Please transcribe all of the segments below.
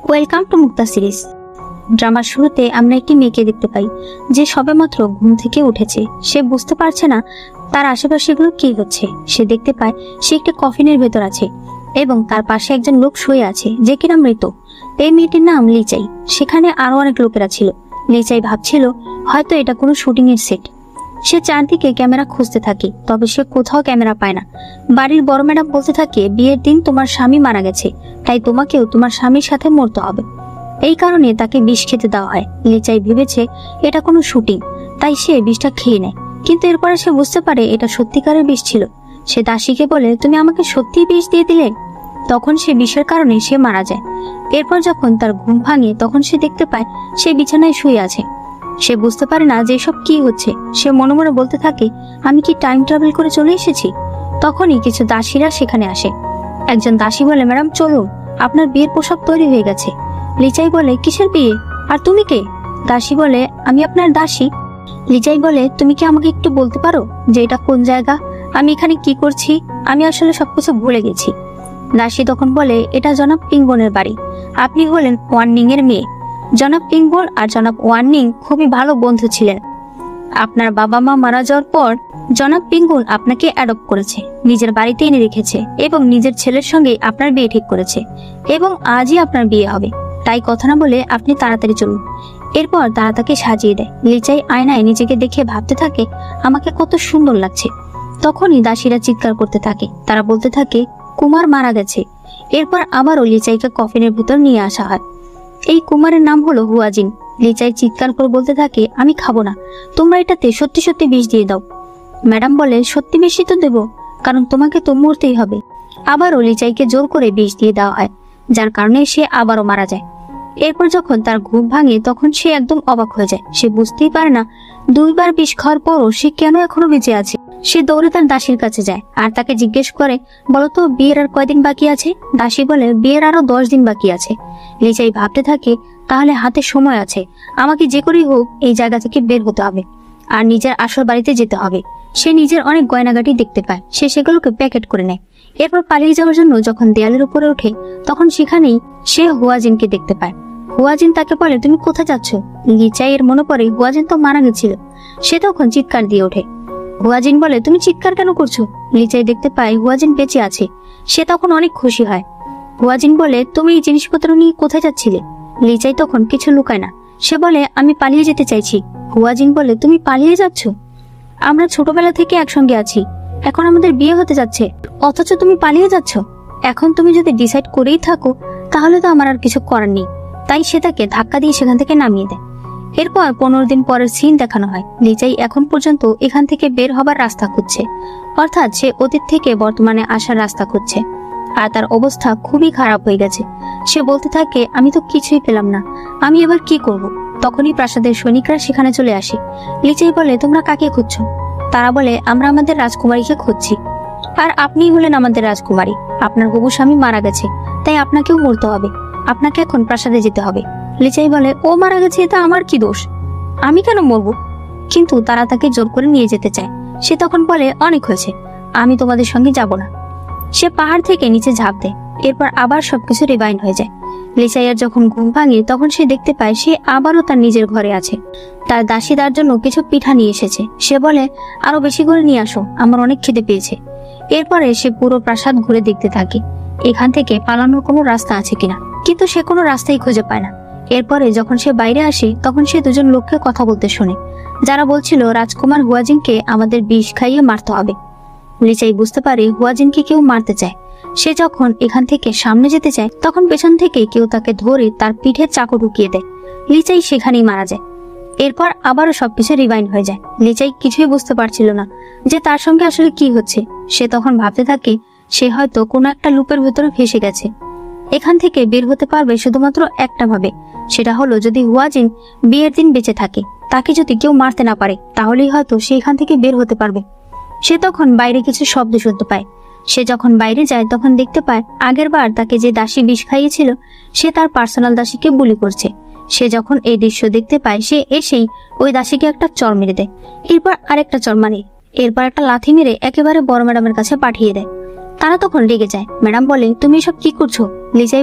Welcome to Mukta series. ড্রামার শুরুতে আমরা একটি মেয়েকে দেখতে পাই যে সবেমাত্র ঘুম থেকে উঠেছে। সে বুঝতে পারছে না তার আশেপাশে এগুলো কি হচ্ছে। সে দেখতে পায় সে একটি কফিনের ভেতর আছে এবং তার পাশে একজন লোক শুয়ে আছে যে কিনা মৃত। এই মেয়েটির নাম লিচাই। সেখানে আরো অনেক লোকেরা ছিল। লিচাই ভাবছিল হয়তো এটা কোনো শুটিং এর সেট। সে চারদিকে ক্যামেরা খুঁজতে থাকে, তবে সে কোথাও ক্যামেরা পায় না। বাড়ির বড় ম্যাডাম বলতে থাকে, বিয়ের দিন তোমার স্বামী মারা গেছে, তাই তোমাকেও তোমার স্বামীর সাথে মরতে হবে। এই কারণে তাকে বিষ খেতে দেওয়া হয়। লিচাই ভেবেছে এটা কোনো শুটিং, তাই সে বিষটা খেয়ে নেয়। কিন্তু এরপরে সে বুঝতে পারে এটা সত্যিকারের বিষ ছিল। সে দাসীকে বলে, তুমি আমাকে সত্যিই বিষ দিয়ে দিলে। তখন সে বিষের কারণে সে মারা যায়। এরপর যখন তার ঘুম ভাঙে তখন সে দেখতে পায় সে বিছানায় শুয়ে আছে। সে বুঝতে পারে না যে এসব কি হচ্ছে। সে মনে মনে বলতে থাকে, আমি কি টাইম ট্রাভেল করে চলে এসেছি? তখনই কিছু দাসীরা সেখানে আসে। একজন দাসী বলে, ম্যাডাম চলুন, আপনার বিয়ের পোশাক তৈরি হয়ে গেছে। লিচাই বলে, কিসের বিয়ে? আর তুমি কে? দাসী বলে, আমি আপনার দাসী। লিচাই বলে, তুমি কি আমাকে একটু বলতে পারো যে এটা কোন জায়গা, আমি এখানে কি করছি? আমি আসলে সবকিছু ভুলে গেছি। দাসী তখন বলে, এটা জনাব পিংবনের বাড়ি। আপনি হলেন ওয়ার্নিং এর মেয়ে। জনাব পিংবন আর জনাব ওয়ার্নিং খুবই ভালো বন্ধু ছিলেন। আপনার বাবা মা মারা যাওয়ার পর জনাব পিংবন আপনাকে অ্যাডপ্ট করেছে, নিজের বাড়িতে এনে রেখেছে এবং নিজের ছেলের সঙ্গে আপনার বিয়ে ঠিক করেছে এবং আজই আপনার বিয়ে হবে। তাই কথা না বলে আপনি তাড়াতাড়ি চলুন। এরপর তারা তাকে সাজিয়ে দেয়। লিচাই আয়নায় নিজেকে দেখে ভাবতে থাকে, আমাকে কত সুন্দর লাগছে। তখনই দাসীরা চিৎকার করতে থাকে। তারা বলতে থাকে, কুমার মারা গেছে। এরপর আবারও লিচাইকে কফিনের ভিতর নিয়ে আসা হয়। এই কুমারের নাম হলো হুয়াজিন। লিচাই চিৎকার করে বলতে থাকে, আমি খাবো না, তোমরা এটাতে সত্যি সত্যি বিষ দিয়ে দাও। ম্যাডাম বলে, সত্যি বিষই তো দেবো, কারণ তোমাকে তো মরতেই হবে। আবারও লিচাইকে জোর করে বিষ দিয়ে দেওয়া হয়, যার কারণে সে আবারও মারা যায়। এরপর যখন তার ঘুম ভাঙে তখন সে একদম অবাক হয়ে যায়। সে বুঝতেই পারে না দুইবার বিষ খাওয়ার পরও সে কেন এখনো বেঁচে আছে। সে দৌড়ে তার দাসীর কাছে যায় আর তাকে জিজ্ঞেস করে, বলতো বিয়ের আর কয়দিন বাকি আছে? দাসী বলে, বিয়ের আরো 10 দিন বাকি আছে। লিচাই ভাবতে থাকে, তাহলে হাতে সময় আছে, আমাকে যে করেই হোক এই জায়গা থেকে বের হতে হবে আর নিজের আসল বাড়িতে যেতে হবে। সে নিজের অনেক গয়নাগাটি দেখতে পায়, সে সেগুলোকে প্যাকেট করে নেয়। এরপর পালিয়ে যাওয়ার জন্য যখন দেয়ালের উপরে ওঠে তখন সেখানেই সে হুয়াজিনকে দেখতে পায়। হুয়াজিন তাকে বলে, তুমি কোথায় যাচ্ছ? লিচাই এর মনে পড়ে হুয়াজিন তো মারা গেছিল। সে তখন চিৎকার দিয়ে ওঠে। হুয়াজিন বলে, তুমি চিৎকার কেন করছো? লিচাই দেখতে পায় হুয়াজিন বেঁচে আছে। সে তখন অনেক খুশি হয়। হুয়াজিন বলে, তুমি এই জিনিসপত্র নিয়ে কোথায় যাচ্ছিলে? লিচাই তখন কিছু লুকায় না। সে বলে, আমি পালিয়ে যেতে চাইছি। হুয়াজিন বলে, তুমি পালিয়ে যাচ্ছ? আমরা ছোটবেলা থেকে একসঙ্গে আছি, এখন আমাদের বিয়ে হতে যাচ্ছে, অথচ তুমি পালিয়ে যাচ্ছ। এখন তুমি যদি ডিসাইড করেই থাকো তাহলে তো আমার আর কিছু করার নেই। তাই সে তাকে ধাক্কা দিয়ে সেখান থেকে নামিয়ে দেয়। এরপর 15 দিন পরের সিন দেখানো হয়। লিচাই এখন পর্যন্ত এখান থেকে বের হবার রাস্তা খুঁজছে, অর্থাৎ সে অতীত থেকে বর্তমানে আসার রাস্তা খুঁজছে। আর তার অবস্থা খুবই খারাপ হয়ে গেছে। সে বলতে থাকে, আমি তো কিছুই পেলাম না, আমি এবার কি করব? তখনই প্রাসাদের সৈনিকরা সেখানে চলে আসে। লিচাই বলে, তোমরা কাকে খুঁজছো? তারা বলে, আমরা আমাদের রাজকুমারীকে খুঁজছি। আর আপনিই হলেন আমাদের রাজকুমারী। আপনার হবু স্বামী মারা গেছে, তাই আপনাকেও মরতে হবে। আপনাকে এখন প্রাসাদে যেতে হবে। লিচাই বলে, ও মারা গেছে, এটা আমার কি দোষ? আমি কেন মরবো? কিন্তু তারা তাকে জোর করে নিয়ে যেতে চায়। সে তখন বলে, অনেক হয়েছে, আমি তোমাদের সঙ্গে যাব না। সে পাহাড় থেকে নিচে ঝাঁপ দেয়। এরপর আবার সবকিছু রিবাইন্ড হয়ে যায়। লিচাইয়ের যখন ঘুম ভাঙে তখন সে দেখতে পায় সে আবারও তার নিজের ঘরে আছে। তার দাসী তার জন্য কিছু পিঠা নিয়ে এসেছে। সে বলে, আরো বেশি করে নিয়ে আসো, আমার অনেক খিদে পেয়েছে। এরপরে সে পুরো প্রাসাদ ঘুরে দেখতে থাকে এখান থেকে পালানোর কোনো রাস্তা আছে কিনা, কিন্তু সে কোনো রাস্তাই খুঁজে পায় না। এরপরে যখন সে বাইরে আসে তখন সে দুজন লোককে কথা বলতে শোনে, যারা বলছিল রাজকুমার হুয়াজিনকে আমাদের বিষ খাইয়ে মারতে হবে। লিচাই বুঝতে পারে হুয়াজিনকে কেউ মারতে চায়। সে যখন এখান থেকে সামনে যেতে চায় তখন পেছন থেকে কেউ তাকে ধরে তার পিঠে চাকু ঢুকিয়ে দেয়। লিচাই সেখানেই মারা যায়। এরপর আবারও সবকিছু রিভাইন্ড হয়ে যায়। লিচাই কিছুই বুঝতে পারছিল না যে তার সঙ্গে আসলে কি হচ্ছে। সে তখন ভাবতে থাকে সে হয়তো কোনো একটা লুপের ভেতরে ফেসে গেছে। এখান থেকে বের হতে পারবে শুধুমাত্র একটা ভাবে, সেটা হলো যদি হুয়াজিন বিয়ের দিন বেঁচে থাকে, তাকে যদি কেউ মারতে না পারে, তাহলেই হয়তো সে এখান থেকে বের হতে পারবে। সে তখন বাইরে কিছু শব্দ শুনতে পায়। সে যখন বাইরে যায় তখন দেখতে পায় আগের বার তাকে যে দাসী বিষ খাইয়েছিল সে তার পার্সোনাল দাসীকে বুলি করছে। সে যখন এই দৃশ্য দেখতে পায় সে এসেই ওই দাসীকে একটা চড় মেরে দেয়, এরপর আরেকটা চড় মারে, এরপর একটা লাথি মেরে একেবারে বড় ম্যাডামের কাছে পাঠিয়ে দেয়। তারা তখন রেগে যায়। ম্যাডাম বলে, তুমি এসব কি করছো? লিচাই বলে,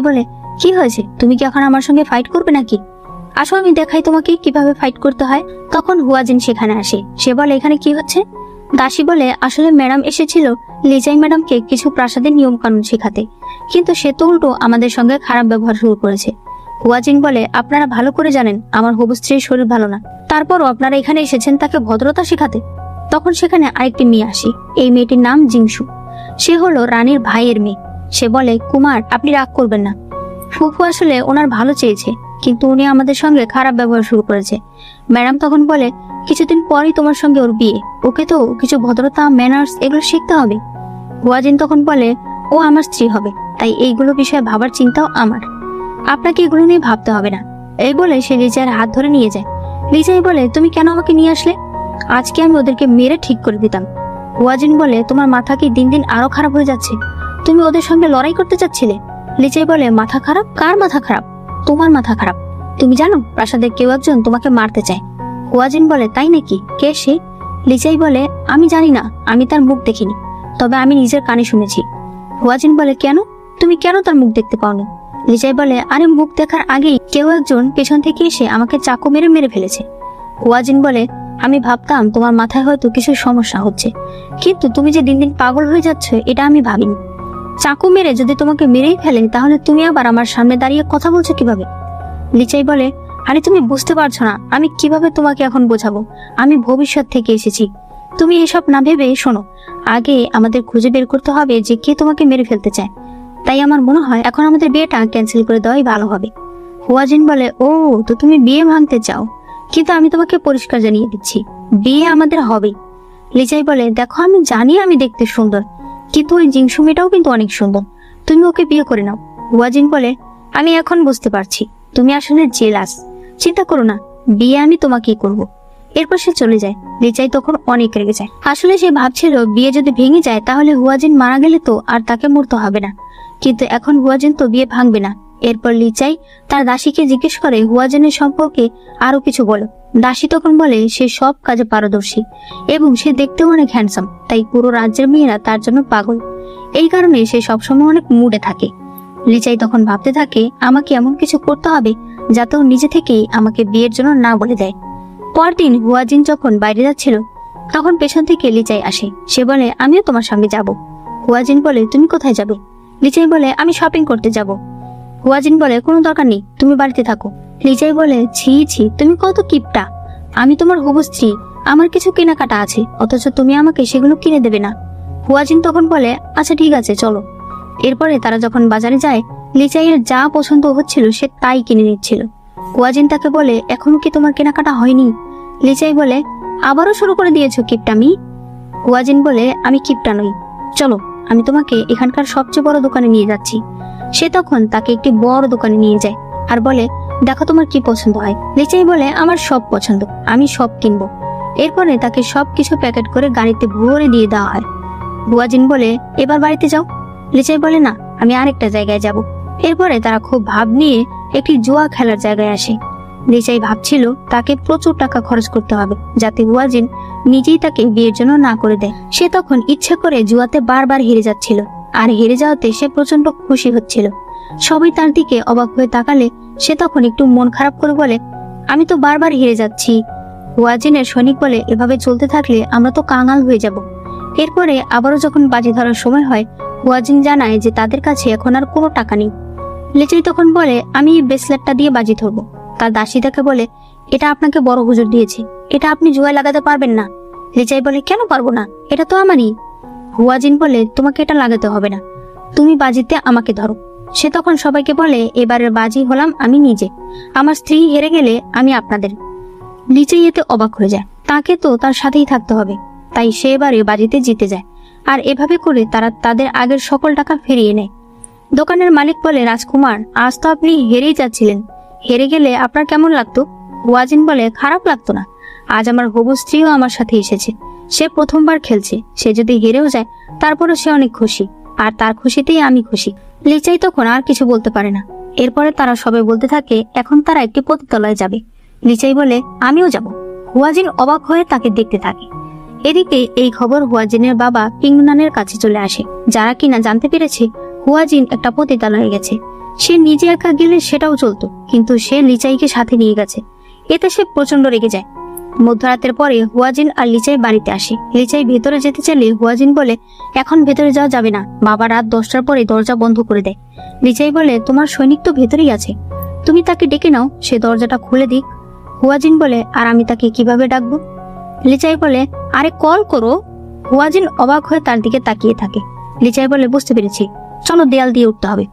কি হয়েছে, তুমি কি এখন আমার সঙ্গে ফাইট করবে নাকি? আসো আমি দেখাই তোমাকে কিভাবে ফাইট করতে হয়। তখন হুয়াজিন সেখানে আসে। সে বলে এখানে কি হচ্ছে? দাসী বলে আসলে ম্যাডাম এসেছিল লিজাই ম্যাডামকে কিছু প্রাসাদের নিয়ম কানুন শেখাতে, কিন্তু সে তো উল্টো আমাদের সঙ্গে খারাপ ব্যবহার শুরু করেছে। হুয়াজিন বলে আপনারা ভালো করে জানেন আমার হবু স্ত্রীর শরীর ভালো না, তারপরও আপনারা এখানে এসেছেন তাকে ভদ্রতা শেখাতে। তখন সেখানে আরেকটি মেয়ে আসে। এই মেয়েটির নাম জিংসু। সে হলো রানীর ভাইয়ের মেয়ে। সে বলে কুমার আপনি রাগ করবেন না, ফুফু আসলে ওনার ভালো চেয়েছে, কিন্তু উনি আমাদের সঙ্গে খারাপ ব্যবহার শুরু করেছে। ম্যাডাম তখন বলে কিছুদিন পরই তোমার সঙ্গে ওর বিয়ে, ওকে তো কিছু ভদ্রতা ম্যানার্স এগুলো শিখতে হবে। হুয়াজিন তখন বলে ও আমার স্ত্রী হবে, তাই এইগুলো বিষয়ে ভাবার চিন্তাও আমার, আপনাকে এগুলো নিয়ে ভাবতে হবে না। এই বলে সে লিজাইয়ের হাত ধরে নিয়ে যায়। লিজাই বলে তুমি কেন আমাকে নিয়ে আসলে? আজকে আমি ওদেরকে মেরে ঠিক করে দিতাম। হুয়াজিন বলে তোমার মাথা কি দিন দিন আরো খারাপ হয়ে যাচ্ছে? তুমি ওদের সঙ্গে লড়াই করতে চাচ্ছিলে? লিজাই বলে মাথা খারাপ? কার মাথা খারাপ? তোমার মাথা খারাপ। তুমি জানো প্রাসাদের কেউ একজন তোমাকে মারতে চায়। হুয়াজিন বলে তাই নাকি? কে সে? লিজাই বলে আমি জানি না, আমি তার মুখ দেখিনি, তবে আমি নিজের কানে শুনেছি। হুয়াজিন বলে কেন? তুমি কেন তার মুখ দেখতে পাওনি? লিজাই বলে আরে মুখ দেখার আগেই কেউ একজন পেছন থেকে এসে আমাকে চাকু মেরে মেরে ফেলেছে। হুয়াজিন বলে আমি ভাবতাম তোমার মাথায় হয়তো কিছু সমস্যা হচ্ছে, কিন্তু তুমি যে দিন দিন পাগল হয়ে যাচ্ছ এটা আমি ভাবিনি। চাকু মেরে যদি তোমাকে মেরেই ফেলে তাহলে তুমি আবার আমার সামনে দাঁড়িয়ে কথা বলছো কিভাবে? লিচাই বলে আরে তুমি বুঝতে পারছো না, আমি কিভাবে তোমাকে এখন বোঝাবো? আমি ভবিষ্যৎ থেকে এসেছি, তুমি এসব না ভেবে শোনো। আগে আমাদের খুঁজে বের করতে হবে যে কে তোমাকে মেরে ফেলতে চায়, তাই আমার মনে হয় এখন আমাদের বিয়েটা ক্যান্সেল করে দেওয়াই ভালো হবে। হুয়াজিন বলে ও তো তুমি বিয়ে ভাঙতে চাও, কিন্তু আমি তোমাকে পরিষ্কার জানিয়ে দিচ্ছি বিয়ে আমাদের হবেই। লিচাই বলে দেখো আমি জানি আমি দেখতে সুন্দর, কিন্তু ওই জিংসু মেয়েটাও কিন্তু অনেক সুন্দর, তুমি ওকে বিয়ে করে নাও। হুয়াজিন বলে আমি এখন বুঝতে পারছি তুমি আসলে জেলাস, চিন্তা করো না, বিয়ে আমি তোমাকেই করব। এরপর সে চলে যায়। লিচাই তখন অনেক রেগে যায়। আসলে সে ভাবছিল বিয়ে যদি ভেঙে যায় তাহলে হুয়াজিন মারা গেলে তো আর তাকে মরতে হবে না, কিন্তু এখন হুয়াজিন তো বিয়ে ভাঙবে না। এরপর লিচাই তার দাসীকে জিজ্ঞেস করে হুয়াজিনের সম্পর্কে আরো কিছু বলো। দাসী তখন বলে সে সব কাজে পারদর্শী এবং সে দেখতেও অনেক হ্যান্ডসাম, তাই পুরো রাজ্যের মেয়েরা তার জন্য পাগল, এই কারণে সে সবসময় অনেক মুডে থাকে। লিচাই তখন ভাবতে থাকে আমাকে এমন কিছু করতে হবে যাতে ও নিজে থেকেই আমাকে বিয়ের জন্য না বলে দেয়। পরদিন হুয়াজিন যখন বাইরে যাচ্ছিল তখন পেছন থেকে লিচাই আসে। সে বলে আমিও তোমার সঙ্গে যাব। হুয়াজিন বলে তুমি কোথায় যাবে? লিচাই বলে আমি শপিং করতে যাব। হুয়াজিন বলে কোনো দরকার নেই, তুমি বাড়িতে থাকো। লিচাই বলে ছি ছি তুমি কত কিপটা, আমি তোমার হবু স্ত্রী, আমার কিছু কেনাকাটা আছে, অথচ তুমি আমাকে সেগুলো কিনে দেবে না। হুয়াজিন তখন বলে আচ্ছা ঠিক আছে চলো। এরপরে তারা যখন বাজারে যায় লিচাইয়ের যা পছন্দ হচ্ছিল সে তাই কিনে নিচ্ছিল। হুয়াজিন তাকে বলে এখনো কি তোমার কেনাকাটা হয়নি? লিচাই বলে আবারও শুরু করে দিয়েছো কিপটামি। হুয়াজিন বলে আমি কিপটা নই, চলো আমি তোমাকে এখানকার সবচেয়ে বড় দোকানে নিয়ে যাচ্ছি। সে তখন তাকে একটি বড় দোকানে নিয়ে যায় আর বলে দেখো তোমার কি পছন্দ হয়। লিচাই বলে আমার সব পছন্দ, আমি সব কিনবো। এরপরে তাকে সবকিছু প্যাকেট করে গাড়িতে ভরে দিয়ে দেওয়া হয়। হুয়াজিন বলে এবার বাড়িতে যাও। লিচাই বলে না আমি আরেকটা জায়গায় যাব। এরপরে তারা খুব ভাব নিয়ে একটি জুয়া খেলার জায়গায় আসে। লিচাই ভাবছিল তাকে প্রচুর টাকা খরচ করতে হবে যাতে হুয়াজিন নিজেই তাকে বিয়ের জন্য না করে দেয়। সে তখন ইচ্ছে করে জুয়াতে বারবার হেরে যাচ্ছিল, আর হেরে যাওয়াতে সে প্রচন্ড খুশি হচ্ছিল। সবাই তার দিকে অবাক হয়ে তাকালে সে তখন একটু মন খারাপ করে বলে আমি তো বারবার হেরে যাচ্ছি। হুয়াজিনের সৈনিক বলে এভাবে চলতে থাকলে আমরা তো কাঙাল হয়ে যাব। এরপরে আবারও যখন বাজি ধরার সময় হয় হুয়াজিন জানায় যে তাদের কাছে এখন আর কোনো টাকা নেই। লিচাই তখন বলে আমি এই ব্রেসলেটটা দিয়ে বাজি ধরবো। তার দাসী তাকে বলে এটা আপনাকে বড় হুজুর দিয়েছে, এটা আপনি জুয়ায় লাগাতে পারবেন না। লিচাই বলে কেন পারবো না, এটা তো আমারই। হুয়াজিন বলে তোমাকে এটা লাগাতে হবে না, তুমি বাজিতে আমাকে ধরো। সে তখন সবাইকে বলে এবারের বাজি হলাম আমি নিজে, আমার স্ত্রী হেরে গেলে আমি আপনাদের। লিচাই এতে অবাক হয়ে যায়, তাকে তো তার সাথেই থাকতে হবে, তাই সে এবারে বাজিতে জিতে যায়। আর এভাবে করে তারা তাদের আগের সকল টাকা ফিরিয়ে নেয়। দোকানের মালিক বলে রাজকুমার আজ তো আপনি হেরেই যাচ্ছিলেন, হেরে গেলে আপনার কেমন লাগতো? হুয়াজিন বলে খারাপ লাগতো না, আজ আমার হবু স্ত্রীও আমার সাথে এসেছে, সে প্রথমবার খেলছে, সে যদি হেরেও যায় তারপরে সে অনেক খুশি, আর তার খুশিতেই আমি খুশি। লিচাই তখন আর কিছু বলতে পারে না। এরপরে তারা সবাই বলতে থাকে এখন তারা একটি পতিতালয়ে যাবে। লিচাই বলে আমিও যাব। হুয়াজিন অবাক হয়ে তাকে দেখতে থাকে। এদিকে এই খবর হুয়াজিনের বাবা পিংনানের কাছে চলে আসে, যারা কিনা জানতে পেরেছে হুয়াজিন একটা পতিতালয়ে গেছে। সে নিজে একা গেলে সেটাও চলতো, কিন্তু সে লিচাইকে সাথে নিয়ে গেছে। এতে সে প্রচন্ড রেগে যায়। মধ্যরাতের পরে হুয়াজিন আর লিচাই বাড়িতে আসে। লিচাই ভেতরে যেতে চাইলে হুয়াজিন বলে এখন ভেতরে যাওয়া যাবে না, বাবা রাত 10টার পরে দরজা বন্ধ করে দেয়। লিচাই বলে তোমার সৈনিক তো ভেতরেই আছে, তুমি তাকে ডেকে নাও, সে দরজাটা খুলে দিক। হুয়াজিন বলে আর আমি তাকে কিভাবে ডাকবো? লিচাই বলে আরে কল করো। হুয়াজিন অবাক হয়ে তার দিকে তাকিয়ে থাকে। লিচাই বলে বুঝতে পেরেছি, চলো দেয়াল দিয়ে উঠতে হবে।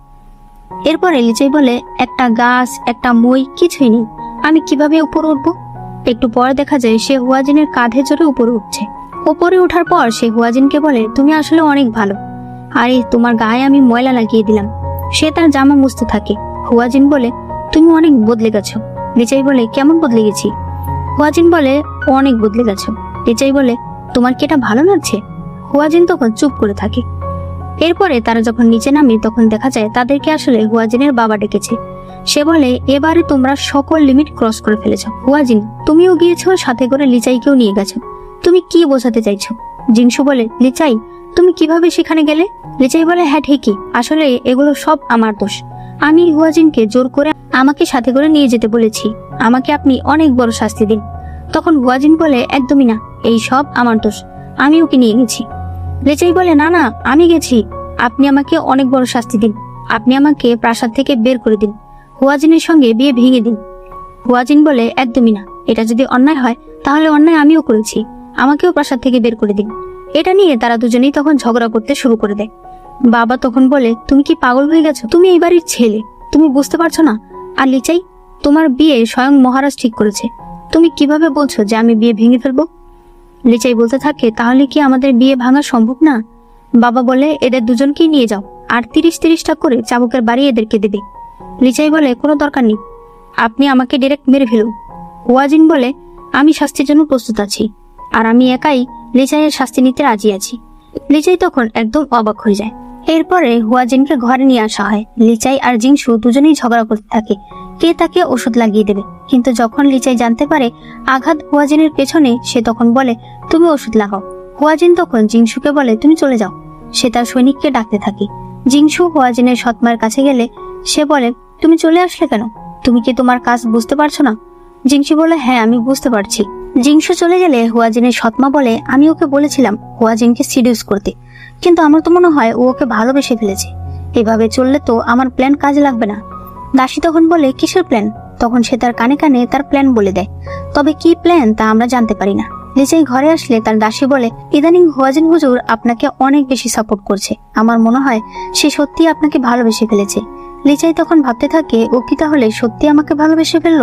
এরপরে লিচাই বলে একটা গাছ একটা মই কিছুই নেই, আমি কিভাবে উপরে উঠবো? একটু পরে দেখা যায় সে হুয়াজিনের কাঁধে চড়ে উপরে উঠছে। উপরে ওঠার পর সে হুয়াজিনকে বলে তুমি আসলে অনেক ভালো, আরে তোমার গায়ে আমি ময়লা লাগিয়ে দিলাম। সে তার জামা মুছতে থাকে। হুয়াজিন বলে তুমি অনেক বদলে গেছো। লিচাই বলে কেমন বদলে গেছি? হুয়াজিন বলে অনেক বদলে গেছো। লিচাই বলে তোমার কি এটা ভালো লাগছে? হুয়াজিন তখন চুপ করে থাকে। এরপরে তারা যখন নিচে নামে তখন দেখা যায় তাদেরকে আসলে হুয়াজিনের বাবা ডেকেছে। সে বলে এবারে তোমরা সকল লিমিট ক্রস করে ফেলেছ। হুয়াজিন তুমিও গিয়েছো, সাথে করে লিচাইকেও নিয়ে গেছো, তুমি কি বোঝাতে চাইছো? জিংসু বলে লিচাই তুমি কিভাবে সেখানে গেলে? লিচাই বলে হ্যাঁ ঠিকই, আসলে এগুলো সব আমার দোষ। আমি হুয়াজিনকে জোর করে আমাকে সাথে করে নিয়ে যেতে বলেছি, আমাকে আপনি অনেক বড় শাস্তি দিন। তখন হুয়াজিন বলে একদমই না, এই সব আমার দোষ, আমি ওকে নিয়ে গেছি। লিচাই বলে না না, আমি গেছি, আপনি আমাকে অনেক বড় শাস্তি দিন, আপনি আমাকে প্রাসাদ থেকে বের করে দিন, হুয়াজিনের সঙ্গে বিয়ে ভেঙে দিন। হুয়াজিন বলে একদমই না, এটা যদি অন্যায় হয় তাহলে অন্যায় আমিও করেছি, আমাকেও প্রাসাদ থেকে বের করে দিন। এটা নিয়ে তারা দুজনেই তখন ঝগড়া করতে শুরু করে দেয়। বাবা তখন বলে তুমি কি পাগল হয়ে গেছো? তুমি এই বাড়ির ছেলে, তুমি বুঝতে পারছো না? আর লিচাই তোমার বিয়ে স্বয়ং মহারাজ ঠিক করেছে, তুমি কিভাবে বলছো যে আমি বিয়ে ভেঙে ফেলবো? লিচাই বলতে থাকে তাহলে কি আমাদের বিয়ে ভাঙা সম্ভব না? বাবা বলে এদের দুজনকেই নিয়ে যাও, আর 30-30টা করে চাবুকের বাড়ি এদেরকে দেবে। লিচাই বলে কোনো দরকার নেই, আপনি আমাকে ডাইরেক্ট মেরে ফেলুন। হুয়াজিন বলে আমি শাস্তির জন্য প্রস্তুত আছি, আর আমি একাই লিচাইয়ের শাস্তি নিতে রাজি আছি। লিচাই তখন একদম অবাক হয়ে যায়। এরপরে হুয়াজিনকে ঘরে নিয়ে আসা হয়। লিচাই আর জিংসু দুজনেই ঝগড়া করতে থাকে কে তাকে ওষুধ লাগিয়ে দেবে, কিন্তু যখন লিচাই জানতে পারে আঘাত হুয়াজিনের পেছনে, সে তখন বলে তুমি ওষুধ লাগাও। হুয়াজিন তখন জিংসুকে বলে তুমি চলে যাও। সে তার সৈনিককে ডাকতে থাকে। জিংসু হুয়াজিনের সৎমার কাছে গেলে সে বলে তুমি চলে আসলে কেন? তুমি কি তোমার কাজ বুঝতে পারছো না? জিংসু বলে হ্যাঁ আমি বুঝতে পারছি। জিংসু চলে গেলে হুয়াজিনের সৎমা বলে আমি ওকে বলেছিলাম হুয়াজিনকে সিডিউস করতে, কিন্তু আমার তো মনে হয় ও ওকে ভালোবেসে ফেলেছে, এভাবে চললে তো আমার প্ল্যান কাজে লাগবে না। দাসী তখন বলে কিসের প্ল্যান? তখন সে তার কানে কানে তার প্ল্যান বলে দেয়, তবে কি প্ল্যান তা আমরা জানতে পারি না। লিচাই ঘরে আসলে তার দাসী বলে ইদানিং হুয়াজিন হুজুর আপনাকে অনেক বেশি সাপোর্ট করছে, আমার মনে হয় সে সত্যি আপনাকে ভালোবেসে ফেলেছে। লিচাই তখন ভাবতে থাকে ও কি তাহলে সত্যি আমাকে ভালোবেসে ফেললো?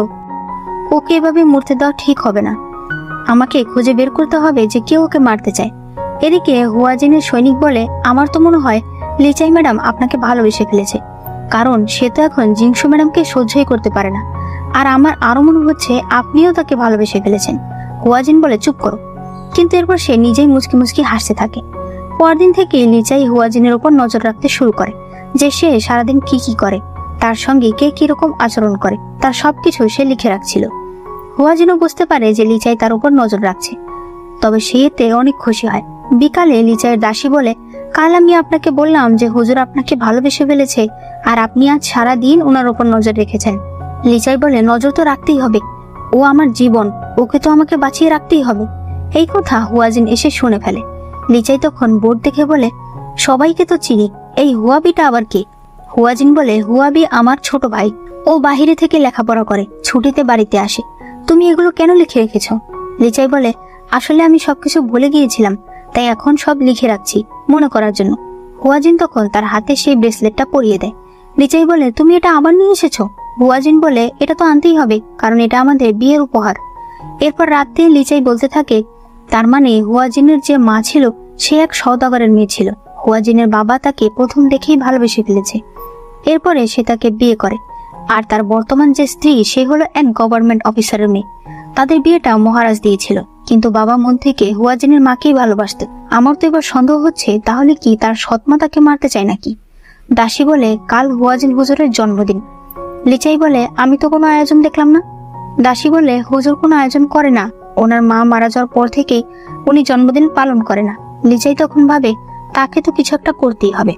ওকে এভাবে মরতে দেওয়া ঠিক হবে না, আমাকে খুঁজে বের করতে হবে যে কেউ ওকে মারতে চায়। এদিকে হুয়াজিনের সৈনিক বলে আমার তো মনে হয় লিচাই ম্যাডাম আপনাকে ভালোবেসে ফেলেছে, কারণ সে তো এখন জিংসু ম্যাডামকে সহ্যই করতে পারে না, আর আমার আরো মনে হচ্ছে আপনিও তাকে ভালোবেসে ফেলেছেন। হুয়াজিন বলে চুপ করো, কিন্তু এরপর সে নিজেই মুচকি মুচকি হাসতে থাকে। পরদিন থেকে লিচাই হুয়াজিনের উপর নজর রাখতে শুরু করে, যে সে সারাদিন কি কি করে, তার সঙ্গে কে কিরকম আচরণ করে, তার সবকিছু সে লিখে রাখছিল। হুয়াজিনও বুঝতে পারে যে লিচাই তার উপর নজর রাখছে, তবে সে এতে অনেক খুশি হয়। বিকালে লিচাইয়ের দাসী বলে কাল আমি আপনাকে বললাম যে হুজুর আপনাকে ভালোবেসে ফেলেছে, আর আপনি আজ সারা দিন ওনার উপর নজর রেখেছেন। লিচাই বলে নজর তো রাখতেই হবে, ও আমার জীবন, ওকে তো আমাকে বাঁচিয়ে রাখতেই হবে। এই কথা হুয়াজিন এসে শুনে ফেলে। লিচাই তখন বোর্ড দেখে বলে সবাইকে তো চিনি, এই হুয়াবিটা আবার কে? হুয়াজিন বলে হুয়াবি আমার ছোট ভাই, ও বাহিরে থেকে লেখাপড়া করে, ছুটিতে বাড়িতে আসে। তুমি এগুলো কেন লিখে রেখেছ? লিচাই বলে আসলে আমি সবকিছু ভুলে গিয়েছিলাম, তাই এখন সব লিখে রাখছি মনে করার জন্য। হুয়াজিন তখন তার হাতে সেই ব্রেসলেটটা পরিয়ে দেয়। লিচাই বলে তুমি এটা আবার নিয়ে এসেছো? হুয়াজিন বলে এটা তো আনতেই হবে, কারণ এটা আমাদের বিয়ের উপহার। এরপর রাতে লিচাই বলতে থাকে তার মানে হুয়াজিনের যে মা ছিল সে এক সওদাগরের মেয়ে ছিল, হুয়াজিনের বাবা তাকে প্রথম দেখেই ভালোবেসে ফেলেছে। এরপরে সে তাকে বিয়ে করে, আর তার বর্তমান যে স্ত্রী সে হলো এক গভর্নমেন্ট অফিসারের মেয়ে। তাদের বিয়েটা মহারাজ দিয়েছিল, কিন্তু বাবা মন থেকে হুয়াজিনের মাকেই ভালোবাসত। আমার তো এবার সন্দেহ হচ্ছে তাহলে কি তার সৎমা তাকে মারতে চায় নাকি? দাসী বলে কাল হুয়াজিন হুজুরের জন্মদিন। লিচাই বলে আমি তো কোনো আয়োজন দেখলাম না। দাসী বলে হুজুর কোনো আয়োজন করে না, ওনার মা মারা যাওয়ার পর থেকেই উনি জন্মদিন পালন করে না। লিচাই তখন ভাবে তাকে তো কিছু একটা করতেই হবে।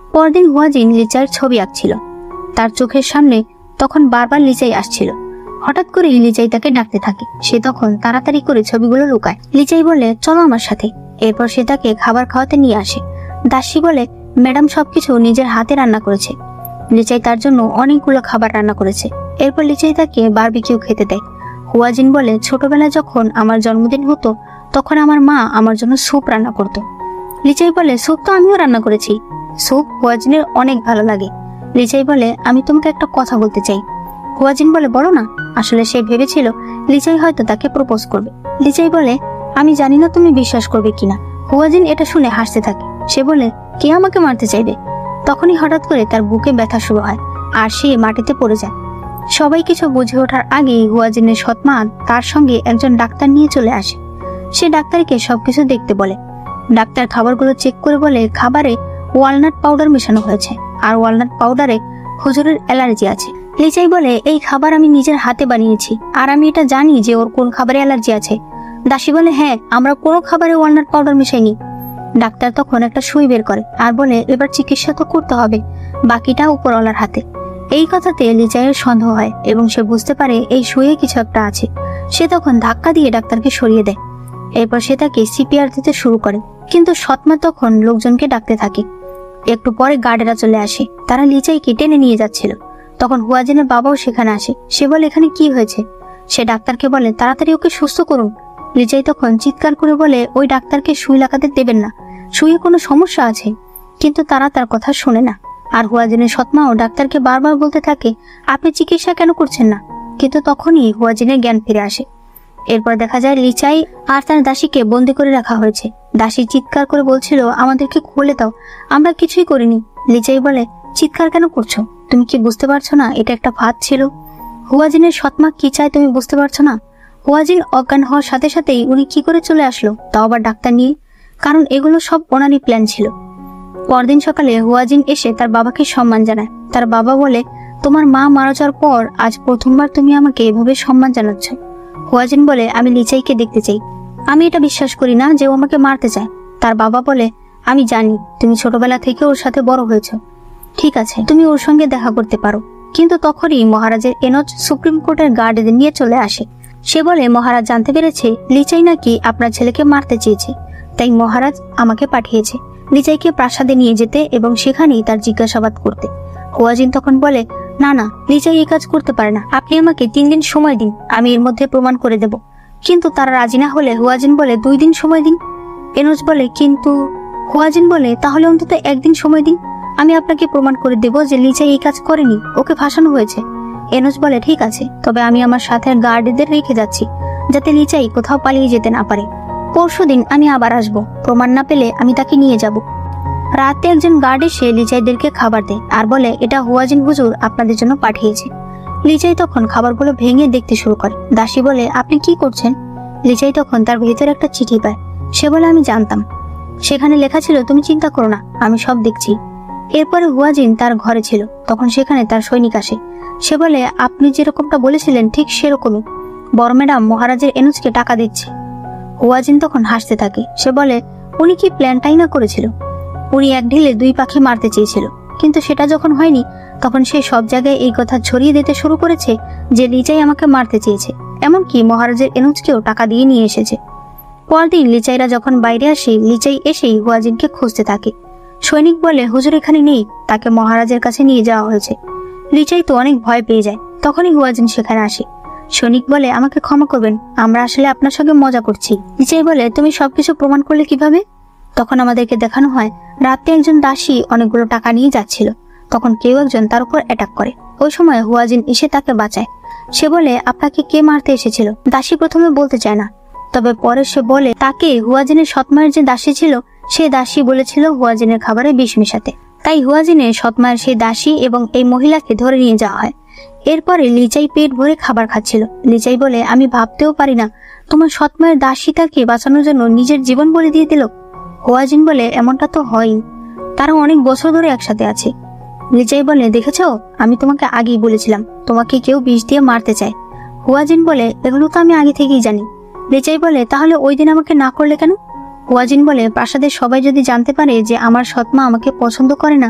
পরদিন হুয়াজিন লিচাইয়ের ছবি আঁকছিল। তার চোখের সামনে তখন বারবার লিচাই আসছিল। হঠাৎ করে লিচাই তাকে ডাকতে থাকে। সে তখন তাড়াতাড়ি করে ছবিগুলো লুকায়। লিচাই বলে, চলো আমার সাথে। এরপর সে তাকে খাবার খাওয়াতে নিয়ে আসে। দাসী বলে, ম্যাডাম সবকিছু নিজের হাতে রান্না করেছে। লিচাই তার জন্য অনেকগুলো খাবার রান্না করেছে। এরপর লিচাই তাকে বারবিকিউ খেতে দেয়। হুয়াজিন বলে, ছোটবেলায় যখন আমার জন্মদিন হতো তখন আমার মা আমার জন্য স্যুপ রান্না করতো। লিচাই বলে, স্যুপ তো আমিও রান্না করেছি। স্যুপ হুয়াজিনের অনেক ভালো লাগে। লিচাই বলে, আমি তোমাকে একটা কথা বলতে চাই। হুয়াজিন বলে, বলো না। আসলে সে ভেবেছিল লিচাই হয়তো তাকে প্রপোজ করবে। লিচাই বলে, আমি জানি না তুমি বিশ্বাস করবে কিনা। হুয়াজিন এটা শুনে হাসতে থাকে। সে বলে, কে আমাকে মারতে চাইবে? তখনই হঠাৎ করে তার বুকে ব্যথা শুরু হয় আর সে মাটিতে পড়ে যায়। সবাই কিছু বুঝে ওঠার আগেই হুয়াজিনের সৎমা তার সঙ্গে একজন ডাক্তার নিয়ে চলে আসে। সে ডাক্তারকে সবকিছু দেখতে বলে। ডাক্তার খাবারগুলো চেক করে বলে, খাবারে ওয়ালনাট পাউডার মেশানো হয়েছে আর ওয়ালনাট পাউডারে হুজুরের অ্যালার্জি আছে। লিচাই বলে, এই খাবার আমি নিজের হাতে বানিয়েছি আর আমি এটা জানি যে ওর কোন খাবারে অ্যালার্জি আছে। দাসী বলে, হ্যাঁ, আমরা কোনো খাবারে ওয়ালনাট পাউডার মেশাইনি। ডাক্তার তখন একটা সুই বের করে আর বলে, এবার চিকিৎসা তো করতে হবে, বাকিটা উপরওয়ালার হাতে। এই কথাতে লিচাইয়ের সন্দেহ হয় এবং সে বুঝতে পারে এই সুইয়ে কিছু একটা আছে। সে তখন ধাক্কা দিয়ে ডাক্তারকে সরিয়ে দেয়। এরপর সে তাকে সিপিআর দিতে শুরু করে, কিন্তু সৎমা তখন লোকজনকে ডাকতে থাকে। একটু পরে গার্ডেরা চলে আসে। তারা লিচাইকে টেনে নিয়ে যাচ্ছিল। তখন হুয়াজিনের বাবাও সেখানে আসে। সে বলে, এখানে কি হয়েছে? সে ডাক্তারকে বলে, তাড়াতাড়ি ওকে সুস্থ করুন। লিচাই তখন চিৎকার করে বলে, ওই ডাক্তারকে সুই লাগাতে দেবেন না, সুইয়ে কোনো সমস্যা আছে। কিন্তু তারা তার কথা শোনে না। আর হুয়াজিনের সৎমাও ডাক্তারকে বারবার বলতে থাকে, আপনি চিকিৎসা কেন করছেন না? কিন্তু তখনই হুয়াজিনের জ্ঞান ফিরে আসে। এরপর দেখা যায় লিচাই আর তার দাসীকে বন্দি করে রাখা হয়েছে। দাসী চিৎকার করে বলছিল, আমাদেরকে খুলে দাও, আমরা কিছুই করিনি। লিচাই বলে, চিৎকার কেন করছো? তুমি কি বুঝতে পারছো না এটা একটা ফাঁদ ছিল? হুয়াজিনের সৎমা কি চায় তুমি বুঝতে পারছো না? হুয়াজিন অজ্ঞান হওয়ার সাথে সাথেই উনি কি করে চলে আসলো, তাও আবার ডাক্তার নিয়ে? কারণ এগুলো সব ওনারই প্ল্যান ছিল। পরদিন সকালে হুয়াজিন এসে তার বাবাকে সম্মান জানায়। তার বাবা বলে, তোমার মা মারা যাওয়ার পর আজ প্রথমবার তুমি আমাকে এভাবে সম্মান জানাচ্ছ। হুয়াজিন বলে, আমি লিচাইকে দেখতে চাই। আমি এটা বিশ্বাস করি না যে ও আমাকে মারতে চায়। তার বাবা বলে, আমি জানি তুমি ছোটবেলা থেকে ওর সাথে বড় হয়েছ। ঠিক আছে, তুমি ওর সঙ্গে দেখা করতে পারো। কিন্তু তখনই মহারাজের এনজ সুপ্রিম কোর্টের গার্ডদের নিয়ে চলে আসে। সে বলে, মহারাজ জানতে পেরেছে লিচাই নাকি আপনার ছেলেকে মারতে চেয়েছে, তাই মহারাজ আমাকে পাঠিয়েছে লিচাইকে প্রাসাদে নিয়ে যেতে এবং সেখানেই তার জিজ্ঞাসাবাদ করতে। হুয়াজিন তখন বলে, না না, লিচাই এই কাজ করতে পারে না, আপনি আমাকে 3 দিন সময় দিন, আমি এর মধ্যে প্রমাণ করে দেব। কিন্তু তারা রাজি না হলে হুয়াজিন বলে, 2 দিন সময় দিন। এনজ বলে, কিন্তু হুয়াজিন বলে, তাহলে অন্তত 1 দিন সময় দিন, আমি আপনাকে প্রমাণ করে দেব যে লিচাই এই কাজ করেনি, ওকে ফাঁসানো হয়েছে। এনজ বলে, ঠিক আছে, তবে আমি আমার সাথে গার্ডদের রেখে যাচ্ছি যাতে লিচাই কোথাও পালিয়ে যেতে না পারে। পরশুদিন আমি আবার আসবো, প্রমাণ না পেলে আমি তাকে নিয়ে যাব। রাতে একজন গার্ড এসে লিচাইদেরকে খাবার দেয় আর বলে, এটা হুয়াজিন হুজুর আপনাদের জন্য পাঠিয়েছে। লিচাই তখন খাবারগুলো ভেঙে দেখতে শুরু করে। দাসী বলে, আপনি কি করছেন? লিচাই তখন তার ভেতরে একটা চিঠি পায়। সে বলে, আমি জানতাম, সেখানে লেখা ছিল, তুমি চিন্তা করো না, আমি সব দেখছি। এরপরে হুয়াজিন তার ঘরে ছিল। তখন সেখানে তার সৈনিক আসে। সে বলে, আপনি যেরকমটা বলেছিলেন ঠিক সেরকমই, বড় ম্যাডাম মহারাজের এনুজকে টাকা দিচ্ছে। হুয়াজিন তখন হাসতে থাকে। সে বলে, উনি কি প্ল্যানটাই না করেছিল? উনি এক ঢিলে 2 পাখি মারতে চেয়েছিল, কিন্তু সেটা যখন হয়নি তখন সে সব জায়গায় এই কথা ছড়িয়ে দিতে শুরু করেছে যে লিচাই আমাকে মারতে চেয়েছে, এমনকি মহারাজের এনুজকেও টাকা দিয়ে নিয়ে এসেছে। পরদিন লিচাইরা যখন বাইরে আসে, লিচাই এসেই হুয়াজিনকে খুঁজতে থাকে। সৈনিক বলে, হুজুর এখানে নেই, তাকে মহারাজের কাছে নিয়ে যাওয়া হয়েছে। লিচাই তো অনেক ভয় পেয়ে যায়। তখনই হুয়াজিন সেখানে আসে। সৈনিক বলে, আমাকে ক্ষমা করবেন, আমরা আসলে আপনার সঙ্গে মজা করছি। লিচাই বলে, তুমি সবকিছু প্রমাণ করলে কিভাবে? তখন আমাদেরকে দেখানো হয় রাতে একজন দাসী অনেকগুলো টাকা নিয়ে যাচ্ছিল। তখন কেউ একজন তার উপর অ্যাটাক করে। ওই সময় হুয়াজিন এসে তাকে বাঁচায়। সে বলে, আপনাকে কে মারতে এসেছিল? দাসী প্রথমে বলতে চায় না, তবে পরে সে বলে তাকে হুয়াজিনের সৎমায়ের যে দাসী ছিল সেই দাসী বলেছিল হুয়াজিনের খাবারে বিষ মেশাতে। তাই হুয়াজিনের সৎমায়ের সেই দাসী এবং এই মহিলাকে ধরে নিয়ে যাওয়া হয়। এরপরে লিচাই পেট ভরে খাবার খাচ্ছিল। লিচাই বলে, আমি ভাবতেও পারি না তোমার সৎমায়ের দাসী তাকে বাঁচানোর জন্য নিজের জীবন বলে দিয়ে দিল। হুয়াজিন বলে, এমনটা তো হয়ই, তারা অনেক বছর ধরে একসাথে আছে। লিচাই বলে, দেখেছ, আমি তোমাকে আগেই বলেছিলাম তোমাকে কেউ বিষ দিয়ে মারতে চায়। হুয়াজিন বলে, এগুলো তো আমি আগে থেকেই জানি। লিচাই বলে, তাহলে ওই দিন আমাকে না করলে কেন? হুয়াজিন বলে, প্রাসাদের সবাই যদি জানতে পারে যে আমার সৎমা আমাকে পছন্দ করে না,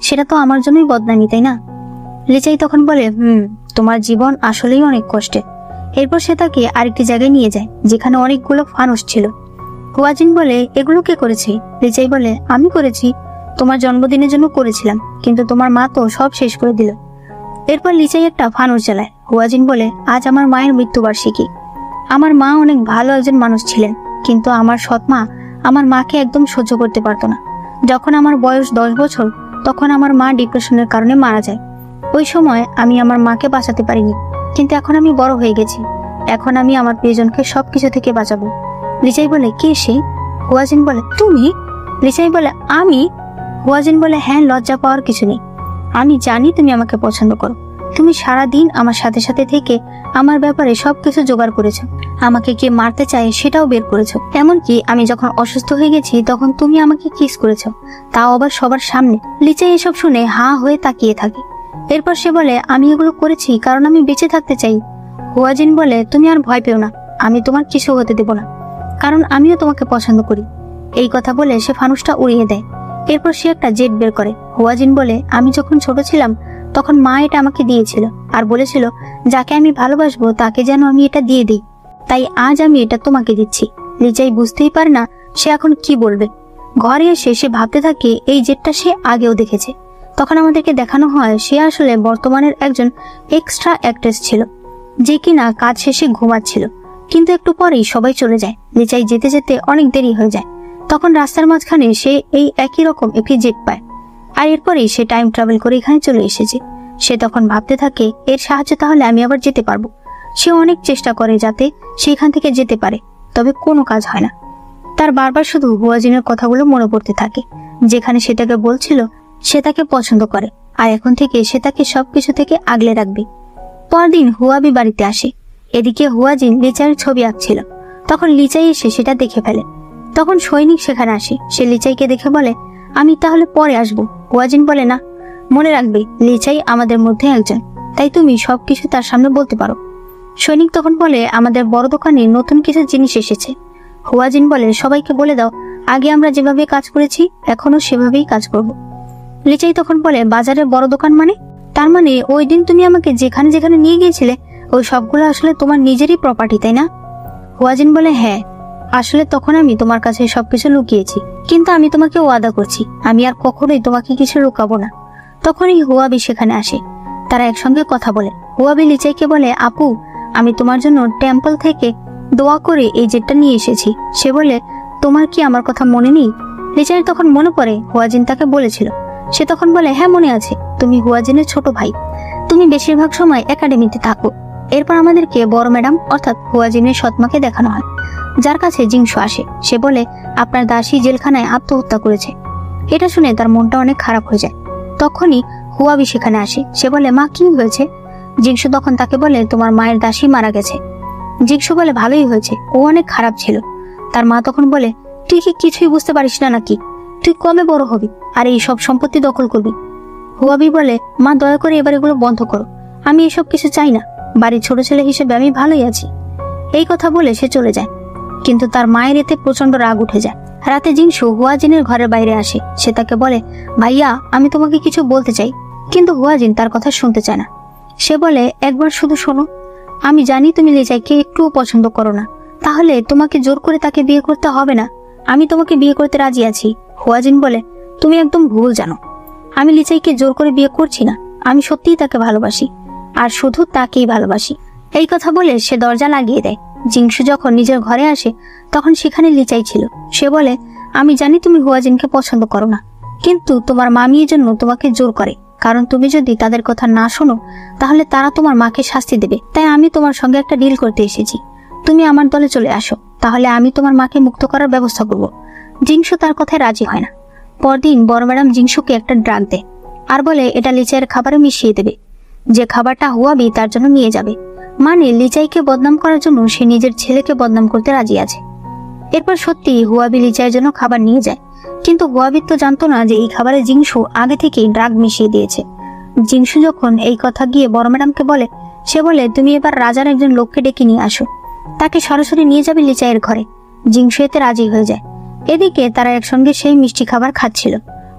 সেটা তো আমার জন্যই বদনামি, তাই না? লিচাই তখন বলে, তোমার জীবন আসলেই অনেক কষ্টের। এরপর সে তাকে আরেকটি জায়গায় নিয়ে যায় যেখানে অনেকগুলো ফানুস ছিল। হুয়াজিন বলে, এগুলো কে করেছে? লিচাই বলে, আমি করেছি, তোমার জন্মদিনের জন্য করেছিলাম, কিন্তু তোমার মা তো সব শেষ করে দিল। এরপর লিচাই একটা ফানুস জ্বালায়। হুয়াজিন বলে, আজ আমার মায়ের মৃত্যুবার্ষিকী। আমার মা অনেক ভালো একজন মানুষ ছিলেন, কিন্তু আমার সৎ মা আমার মাকে একদম সহ্য করতে পারতো না। যখন আমার বয়স 10 বছর, তখন আমার মা ডিপ্রেশনের কারণে মারা যায়। ওই সময় আমি আমার মাকে বাঁচাতে পারিনি, কিন্তু এখন আমি বড় হয়ে গেছি, এখন আমি আমার প্রিয়জনকে সবকিছু থেকে বাঁচাবো। লিচাই বলে, কে সে? হুয়াজিন বলে, তুমি। লিচাই বলে, আমি? হুয়াজিন বলে, হ্যাঁ, লজ্জা পাওয়ার কিছু নেই। আমি জানি তুমি আমাকে পছন্দ করো। তুমি সারা দিন আমার সাথে সাথে থেকে আমার ব্যাপারে সবকিছু জোগাড় করেছো, আমাকে কে মারতে চায় সেটাও বের করেছো। এমনকি আমি যখন অসুস্থ হয়ে গেছি তখন তুমি আমাকে কিস করেছো, তাও আবার সবার সামনে। লিচাই এসব শুনে হাঁ হয়ে তাকিয়ে থাকে। এরপর সে বলে, আমি এগুলো করেছি কারণ আমি বেঁচে থাকতে চাই। হুয়াজিন বলে, তুমি আর ভয় পেও না, আমি তোমার কিছু হতে দেব না, কারণ আমিও তোমাকে পছন্দ করি। এই কথা বলে সে ফানুসটা উড়িয়ে দেয়। এরপর সে একটা জেট বের করে। হুয়াজিন বলে, আমি যখন ছোট ছিলাম তখন মা এটা আমাকে দিয়েছিল আর বলেছিল যাকে আমি ভালোবাসবো তাকে যেন আমি এটা দিয়ে দিই, তাই আজ আমি এটা তোমাকে দিচ্ছি। লিচাই বুঝতেই পারে না সে এখন কি বলবে। ঘরে এসে সে ভাবতে থাকে এই জেটটা সে আগেও দেখেছে। তখন আমাদেরকে দেখানো হয় সে আসলে বর্তমানের একজন এক্সট্রা অ্যাক্ট্রেস ছিল, যে কিনা কাজ শেষে ঘুমাচ্ছিল। কিন্তু একটু পরেই সবাই চলে যায়। লিচাই যেতে যেতে অনেক দেরি হয়ে যায়। তখন রাস্তার মাঝখানে সে এই একই রকম একটি জেট পায়, আর এরপরেই সে টাইম ট্রাভেল করে এখানে চলে এসেছে। সে তখন ভাবতে থাকে এর সাহায্যে তাহলে আমি আবার যেতে পারবো। সে অনেক চেষ্টা করে যাতে সে এখান থেকে যেতে পারে, তবে কোনো কাজ হয় না। তার বারবার শুধু হুয়াজিনের কথাগুলো মনে পড়তে থাকে, যেখানে সে তাকে বলছিল সে তাকে পছন্দ করে, আর এখন থেকে সে তাকে সবকিছু থেকে আগলে রাখবে। পরদিন হুয়াবি বাড়িতে আসে। এদিকে হুয়াজিন লিচাইয়ের ছবি আঁকছিল। তখন লিচাই এসে সেটা দেখে ফেলে। তখন সৈনিক সেখানে আসে। সে লিচাইকে দেখে বলে, আমি তাহলে পরে আসবো। হুয়াজিন বলে, না, মনে রাখবে লিচাই আমাদের মধ্যে একজন, তাই তুমি সবকিছু তার সামনে বলতে পারো। সৈনিক তখন বলে, আমাদের বড় দোকানে নতুন কিছু জিনিস এসেছে। হুয়াজিন বলে, সবাইকে বলে দাও আগে আমরা যেভাবে কাজ করেছি এখনো সেভাবেই কাজ করব। লিচাই তখন বলে, বাজারের বড় দোকান মানে? তার মানে ওই দিন তুমি আমাকে যেখানে যেখানে নিয়ে গিয়েছিলে ওই সবগুলো আসলে তোমার নিজেরই প্রপার্টি, তাই না? হুয়াজিন বলে, হ্যাঁ, আসলে তখন আমি তোমার কাছে সবকিছু লুকিয়েছি, কিন্তু আমি তোমাকে ওয়াদা করছি আমি আর কখনোই তোমাকে কিছু লুকাবো না। তখনই হুয়াবি সেখানে আসে। তারা একসঙ্গে কথা বলে। হুয়াবি লিচাইকে বলে, আপু, আমি তোমার জন্য টেম্পল থেকে দোয়া করে এই জেটটা নিয়ে এসেছি। সে বলে, তোমার কি আমার কথা মনে নেই? লিচাইয়ের তখন মনে পড়ে হুয়াজিন তাকে বলেছিল। সে তখন বলে, হ্যাঁ, মনে আছে, তুমি হুয়াজিনের ছোট ভাই, তুমি বেশিরভাগ সময় একাডেমিতে থাকো। এরপর আমাদেরকে বড় ম্যাডাম অর্থাৎ হুয়াজিনের সৎমাকে দেখানো হয়, যার কাছে জিংশু আসে। সে বলে, আপনার দাসী জেলখানায় আত্মহত্যা করেছে। এটা শুনে তার মনটা অনেক খারাপ হয়ে যায়। তখনই হুয়াবি সেখানে আসে। সে বলে, মা, কি হয়েছে? জিংশু তখন তাকে বলে, তোমার মায়ের দাসী মারা গেছে। জিংশু বলে, ভালোই হয়েছে, ও অনেক খারাপ ছিল। তার মা তখন বলে, তুই কি কিছুই বুঝতে পারিস না নাকি? তুই কবে বড় হবি আর এই সব সম্পত্তি দখল করবি? হুয়াবি বলে, মা, দয়া করে এবার এগুলো বন্ধ করো, আমি এসব কিছু চাই না, বাড়ির ছোট ছেলে হিসেবে আমি ভালোই আছি। এই কথা বলে সে চলে যায়। কিন্তু তার মায়ের এতে প্রচন্ড রাগ উঠে যায়। রাতে জিংশু হুয়াজিনের ঘরের বাইরে আসে। সে তাকে বলে, ভাইয়া, আমি তোমাকে কিছু বলতে চাই। কিন্তু হুয়াজিন তার কথা শুনতে চায় না। সে বলে, একবার শুধু শোনো, আমি জানি তুমি লিচাইকে একটুও পছন্দ করো না, তাহলে তোমাকে জোর করে তাকে বিয়ে করতে হবে না, আমি তোমাকে বিয়ে করতে রাজি আছি। হুয়াজিন বলে, তুমি একদম ভুল জানো, আমি লিচাইকে জোর করে বিয়ে করছি না, আমি সত্যিই তাকে ভালোবাসি, আর শুধু তাকেই ভালোবাসি। এই কথা বলে সে দরজা লাগিয়ে দেয়। জিংশু যখন নিজের ঘরে আসে তখন সেখানে লিচাই ছিল। সে বলে, আমি জানি তুমি হুয়াজিনকে পছন্দ করো না, কিন্তু তোমার মামি এর জন্য তোমাকে জোর করে, কারণ তুমি যদি তাদের কথা না শোনো তাহলে তারা তোমার মাকে শাস্তি দেবে। তাই আমি তোমার সঙ্গে একটা ডিল করতে এসেছি, তুমি আমার দলে চলে আসো, তাহলে আমি তোমার মাকে মুক্ত করার ব্যবস্থা করব। জিংশু তার কথায় রাজি হয় না। পরদিন বড় ম্যাডাম জিংশুকে একটা ড্রাগ দেয় আর বলে এটা লিচাইয়ের খাবারে মিশিয়ে দেবে, যে খাবারটা হুয়াবি তার জন্য নিয়ে যাবে। মানে লিচাইকে বদনাম করার জন্য সে নিজের ছেলেকে বদনাম করতে রাজি আছে। এরপর সত্যি হুয়াবি লিচাইয়ের জন্য খাবার নিয়ে যায়, কিন্তু হুয়াবি তো জানতো না যে এই খাবারে জিংশু আগে থেকেই ড্রাগ মিশিয়ে দিয়েছে। জিংশু যখন এই কথা গিয়ে বড় ম্যাডামকে বলে, সে বলে, তুমি এবার রাজার একজন লোককে ডেকে নিয়ে আসো, তাকে সরাসরি নিয়ে যাবে লিচাইয়ের ঘরে। জিংশু এতে রাজি হয়ে যায়। এদিকে তারা একসঙ্গে সেই মিষ্টি খাবার খাচ্ছিল।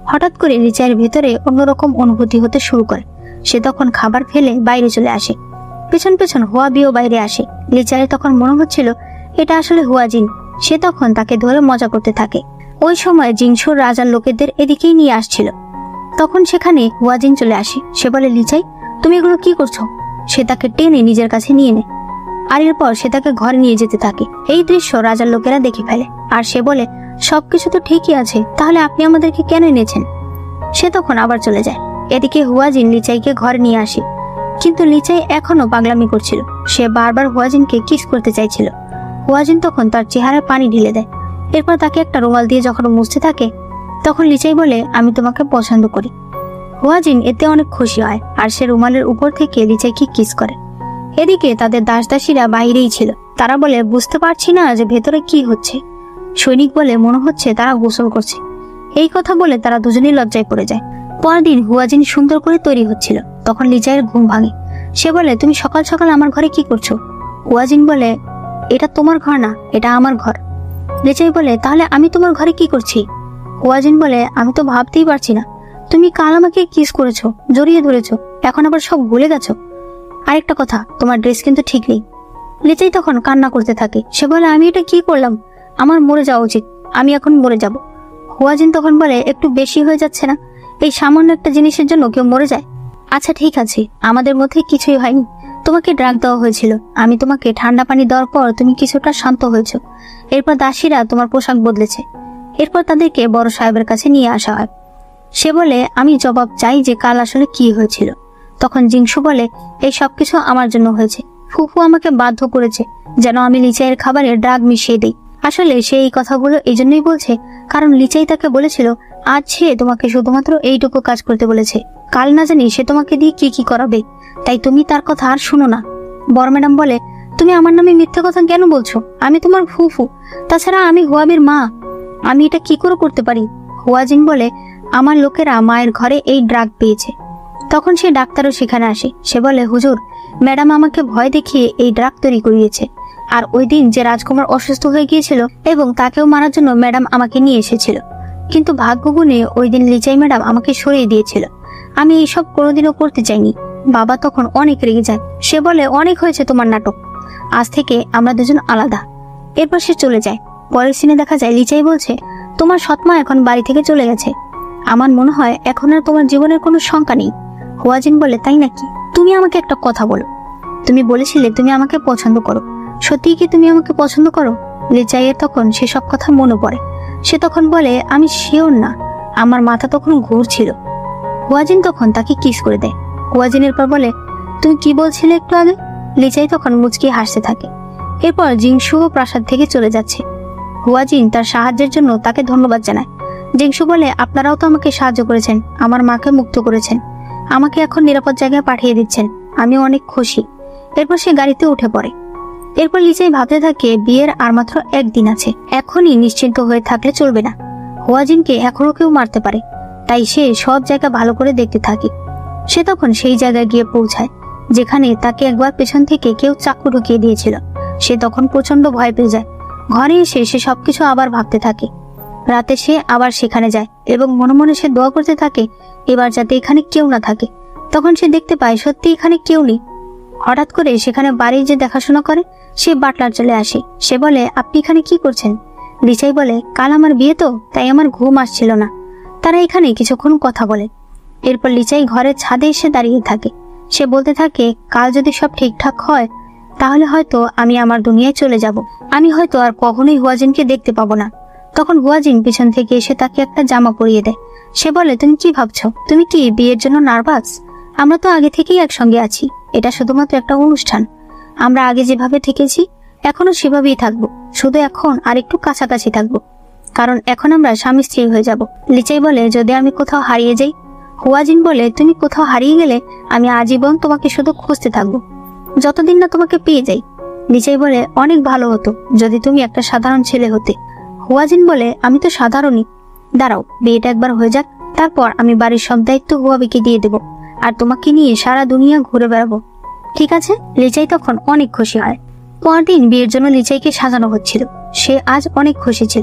হঠাৎ করে লিচাইয়ের ভেতরে অন্যরকম অনুভূতি হতে শুরু করে। সে তখন খাবার ফেলে বাইরে চলে আসে। পেছন পেছন হুয়াবিও বাইরে আসে। লিচাইয়ের তখন মনে হচ্ছিল এটা আসলে হুয়াজিন। সে তখন তাকে ধরে মজা করতে থাকে। ওই সময় জিংসুর রাজার লোকেদের এদিকেই নিয়ে আসছিল। তখন সেখানে হুয়াজিন চলে আসে। সে বলে, লিচাই, তুমি এগুলো কি করছো? সে তাকে টেনে নিজের কাছে নিয়ে নেয়, আর এরপর সে তাকে ঘরে নিয়ে যেতে থাকে। এই দৃশ্য রাজার লোকেরা দেখে ফেলে, আর সে বলে, সবকিছু তো ঠিকই আছে, তাহলে আপনি আমাদেরকে কেন এনেছেন? সে তখন আবার চলে যায়। এদিকে হুয়াজিন লিচাইকে ঘরে নিয়ে আসে, কিন্তু লিচাই এখনো পাগলামি করছিল। সে বারবার হুয়াজিনকে কিস করতে চাইছিল। হুয়াজিন তখন তার চেহারায় পানি ঢেলে দেয়। এরপর তাকে একটা রুমাল দিয়ে যখন মুছতে থাকে, তখন লিচাই বলে, আমি তোমাকে পছন্দ করি। হুয়াজিন এতে অনেক খুশি হয়, আর সে রুমালের উপর থেকে লিচাইকে কিস করে। এদিকে তাদের দাসদাসীরা বাইরেই ছিল। তারা বলে, বুঝতে পারছি না যে ভেতরে কি হচ্ছে। সৈনিক বলে, মনে হচ্ছে তারা গোসল করছে। এই কথা বলে তারা দুজনেই লজ্জায় পড়ে যায়। পরদিন হুয়াজিন সুন্দর করে তৈরি হচ্ছিল। তখন লিচাইয়ের ঘুম ভাঙে। সে বলে, তুমি সকাল সকাল আমার ঘরে কি করছো? হুয়াজিন বলে, এটা তোমার ঘর না, এটা আমার ঘর। লিচাই বলে, তাহলে আমি তোমার ঘরে কি করছি? হুয়াজিন বলে, আমি তো ভাবতেই পারছি না। তুমি কাল আমাকে কিস করেছো, জড়িয়ে ধরেছো, এখন আবার সব ভুলে গেছো। আরেকটা কথা, তোমার ড্রেস কিন্তু ঠিক নেই। লিচাই তখন কান্না করতে থাকে। সে বলে, আমি এটা কি করলাম? আমার মরে যাওয়া উচিত, আমি এখন মরে যাব। হুয়াজিন তখন বলে, একটু বেশি হয়ে যাচ্ছে না? এই সামান্য একটা জিনিসের জন্য কেউ মরে যায়? আচ্ছা ঠিক আছে, আমাদের মধ্যে কিছুই হয়নি। তোমাকে ড্রাগ দেওয়া হয়েছিল। আমি তোমাকে ঠান্ডা পানি দেওয়ার পর তুমি কিছুটা শান্ত হয়েছো। এরপর দাসীরা তোমার পোশাক বদলেছে। এরপর তাদেরকে বড় সাহেবের কাছে নিয়ে আসা হয়। সে বলে, আমি জবাব চাই যে কাল আসলে কি হয়েছিল। তখন জিংসু বলে, এই সবকিছু আমার জন্য হয়েছে। ফুফু আমাকে বাধ্য করেছে যেন আমি লিচাইয়ের খাবারে ড্রাগ মিশিয়ে দেই। আসলে সে এই কথাগুলো এই জন্যই বলছে কারণ লিচাই তাকে বলেছিল আজ সে তোমাকে শুধুমাত্র এইটুকু কাজ করতে বলেছে, কাল না জানি সে তোমাকে দিয়ে কি কি করাবে। তাই তুমি তার কথা আর শুনো না। বড় ম্যাডাম বলে, তুমি আমার নামে মিথ্যে কথা কেন বলছো? আমি তোমার ফুফু, তাছাড়া আমি হুয়াবির মা। আমি এটা কি করে করতে পারি? হুয়াজিন বলে, আমার লোকেরা মায়ের ঘরে এই ড্রাগ পেয়েছে। তখন সে ডাক্তারও সেখানে আসে। সে বলে, হুজুর, ম্যাডাম আমাকে ভয় দেখিয়ে এই ড্রাগ তৈরি করিয়েছে। আর ওই দিন যে রাজকুমার অসুস্থ হয়ে গিয়েছিল এবং তাকেও মারার জন্য ম্যাডাম আমাকে নিয়ে এসেছিল, কিন্তু ভাগ্যগুণে ওই দিন লিচাই ম্যাডাম আমাকে সরিয়ে দিয়েছিল। আমি এইসব কোনোদিনও করতে চাইনি। বাবা তখন অনেক রেগে যায়। সে বলে, অনেক হয়েছে তোমার নাটক, আজ থেকে আমরা দুজন আলাদা। এরপর সে চলে যায়। পরের সিনে দেখা যায় লিচাই বলছে, তোমার সৎমা এখন বাড়ি থেকে চলে গেছে। আমার মনে হয় এখন আর তোমার জীবনের কোনো শঙ্কা নেই। হুয়াজিন বলে, তাই নাকি? তুমি আমাকে একটা কথা বলো, তুমি বলেছিলে তুমি আমাকে পছন্দ করো, সত্যিই কি তুমি আমাকে পছন্দ করো? লিচাইয়ের তখন সেসব কথা মনে পড়ে। সে তখন বলে, আমি শিওর না, আমার মাথা তখন ঘুরছিল। হুয়াজিন তখন তাকে কিস করে দেয়। হুয়াজিনের পর বলে, তুমি কি বলছিলে একটু আগে? লিচাই তখন মুচকিয়ে হাসতে থাকে। এরপর জিংসুও প্রাসাদ থেকে চলে যাচ্ছে। হুয়াজিন তার সাহায্যের জন্য তাকে ধন্যবাদ জানায়। জিংসু বলে, আপনারাও তো আমাকে সাহায্য করেছেন, আমার মাকে মুক্ত করেছেন, আমাকে এখন নিরাপদ জায়গায় পাঠিয়ে দিচ্ছেন, আমি অনেক খুশি। এরপর সে গাড়িতে উঠে পড়ে। এরপর লিচাই ভাবতে থাকে, বিয়ের আর মাত্র একদিন আছে, এখনই নিশ্চিন্ত হয়ে থাকলে চলবে না। হুয়াজিনকে এখনো কেউ মারতে পারে, তাই সে সব জায়গা ভালো করে দেখতে থাকে। সে তখন সেই জায়গায় গিয়ে পৌঁছায় যেখানে তাকে একবার পেছন থেকে কেউ চাকু ঢুকিয়ে দিয়েছিল। সে তখন প্রচন্ড ভয় পেয়ে যায়। ঘরে এসে সে সবকিছু আবার ভাবতে থাকে। রাতে সে আবার সেখানে যায় এবং মনে মনে সে দোয়া করতে থাকে এবার যাতে এখানে কেউ না থাকে। তখন সে দেখতে পায় সত্যি এখানে কেউ নেই। হঠাৎ করে সেখানে বাড়ির যে দেখাশোনা করে সে বাটলার চলে আসে। সে বলে, আপনি এখানে কি করছেন? লিচাই বলে, কাল আমার বিয়ে তো, তাই আমার ঘুম আসছিল না। তারা এখানে কিছুক্ষণ কথা বলে। এরপর লিচাই ঘরের ছাদে এসে দাঁড়িয়ে থাকে। সে বলতে থাকে, কাল যদি সব ঠিকঠাক হয় তাহলে হয়তো আমি আমার দুনিয়ায় চলে যাব। আমি হয়তো আর কখনোই হুয়াজিনকে দেখতে পাবো না। তখন হুয়াজিন পিছন থেকে এসে তাকে একটা জামা পরিয়ে দেয়। সে বলে, তুমি কি ভাবছো? তুমি কি বিয়ের জন্য নার্ভাস? আমরা তো আগে থেকেই একসঙ্গে আছি, এটা শুধুমাত্র একটা অনুষ্ঠান। আমরা আগে যেভাবে থেকেছি এখনো সেভাবেই থাকবো, শুধু এখন আর একটু কাছাকাছি থাকবো, কারণ এখন আমরা স্বামী স্ত্রী হয়ে যাব। লিচাই বলে, যদি আমি কোথাও হারিয়ে যাই? হুয়াজিন বলে, তুমি কোথাও হারিয়ে গেলে আমি আজীবন তোমাকে শুধু খুঁজতে থাকবো, যতদিন না তোমাকে পেয়ে যাই। লিচাই বলে, অনেক ভালো হতো যদি তুমি একটা সাধারণ ছেলে হতে। হুয়াজিন বলে, আমি তো সাধারণই। দাঁড়াও, বিয়েটা একবার হয়ে যাক, তারপর আমি বাড়ির সব দায়িত্ব হুয়াবিকে দিয়ে দেবো আর তোমাকে নিয়ে সারা দুনিয়া ঘুরে বেড়াবো, ঠিক আছে? লিচাই তখন অনেক খুশি হয়। পরদিন বিয়ের জন্য লিচাইকে সাজানো হচ্ছিল। সে আজ অনেক খুশি ছিল।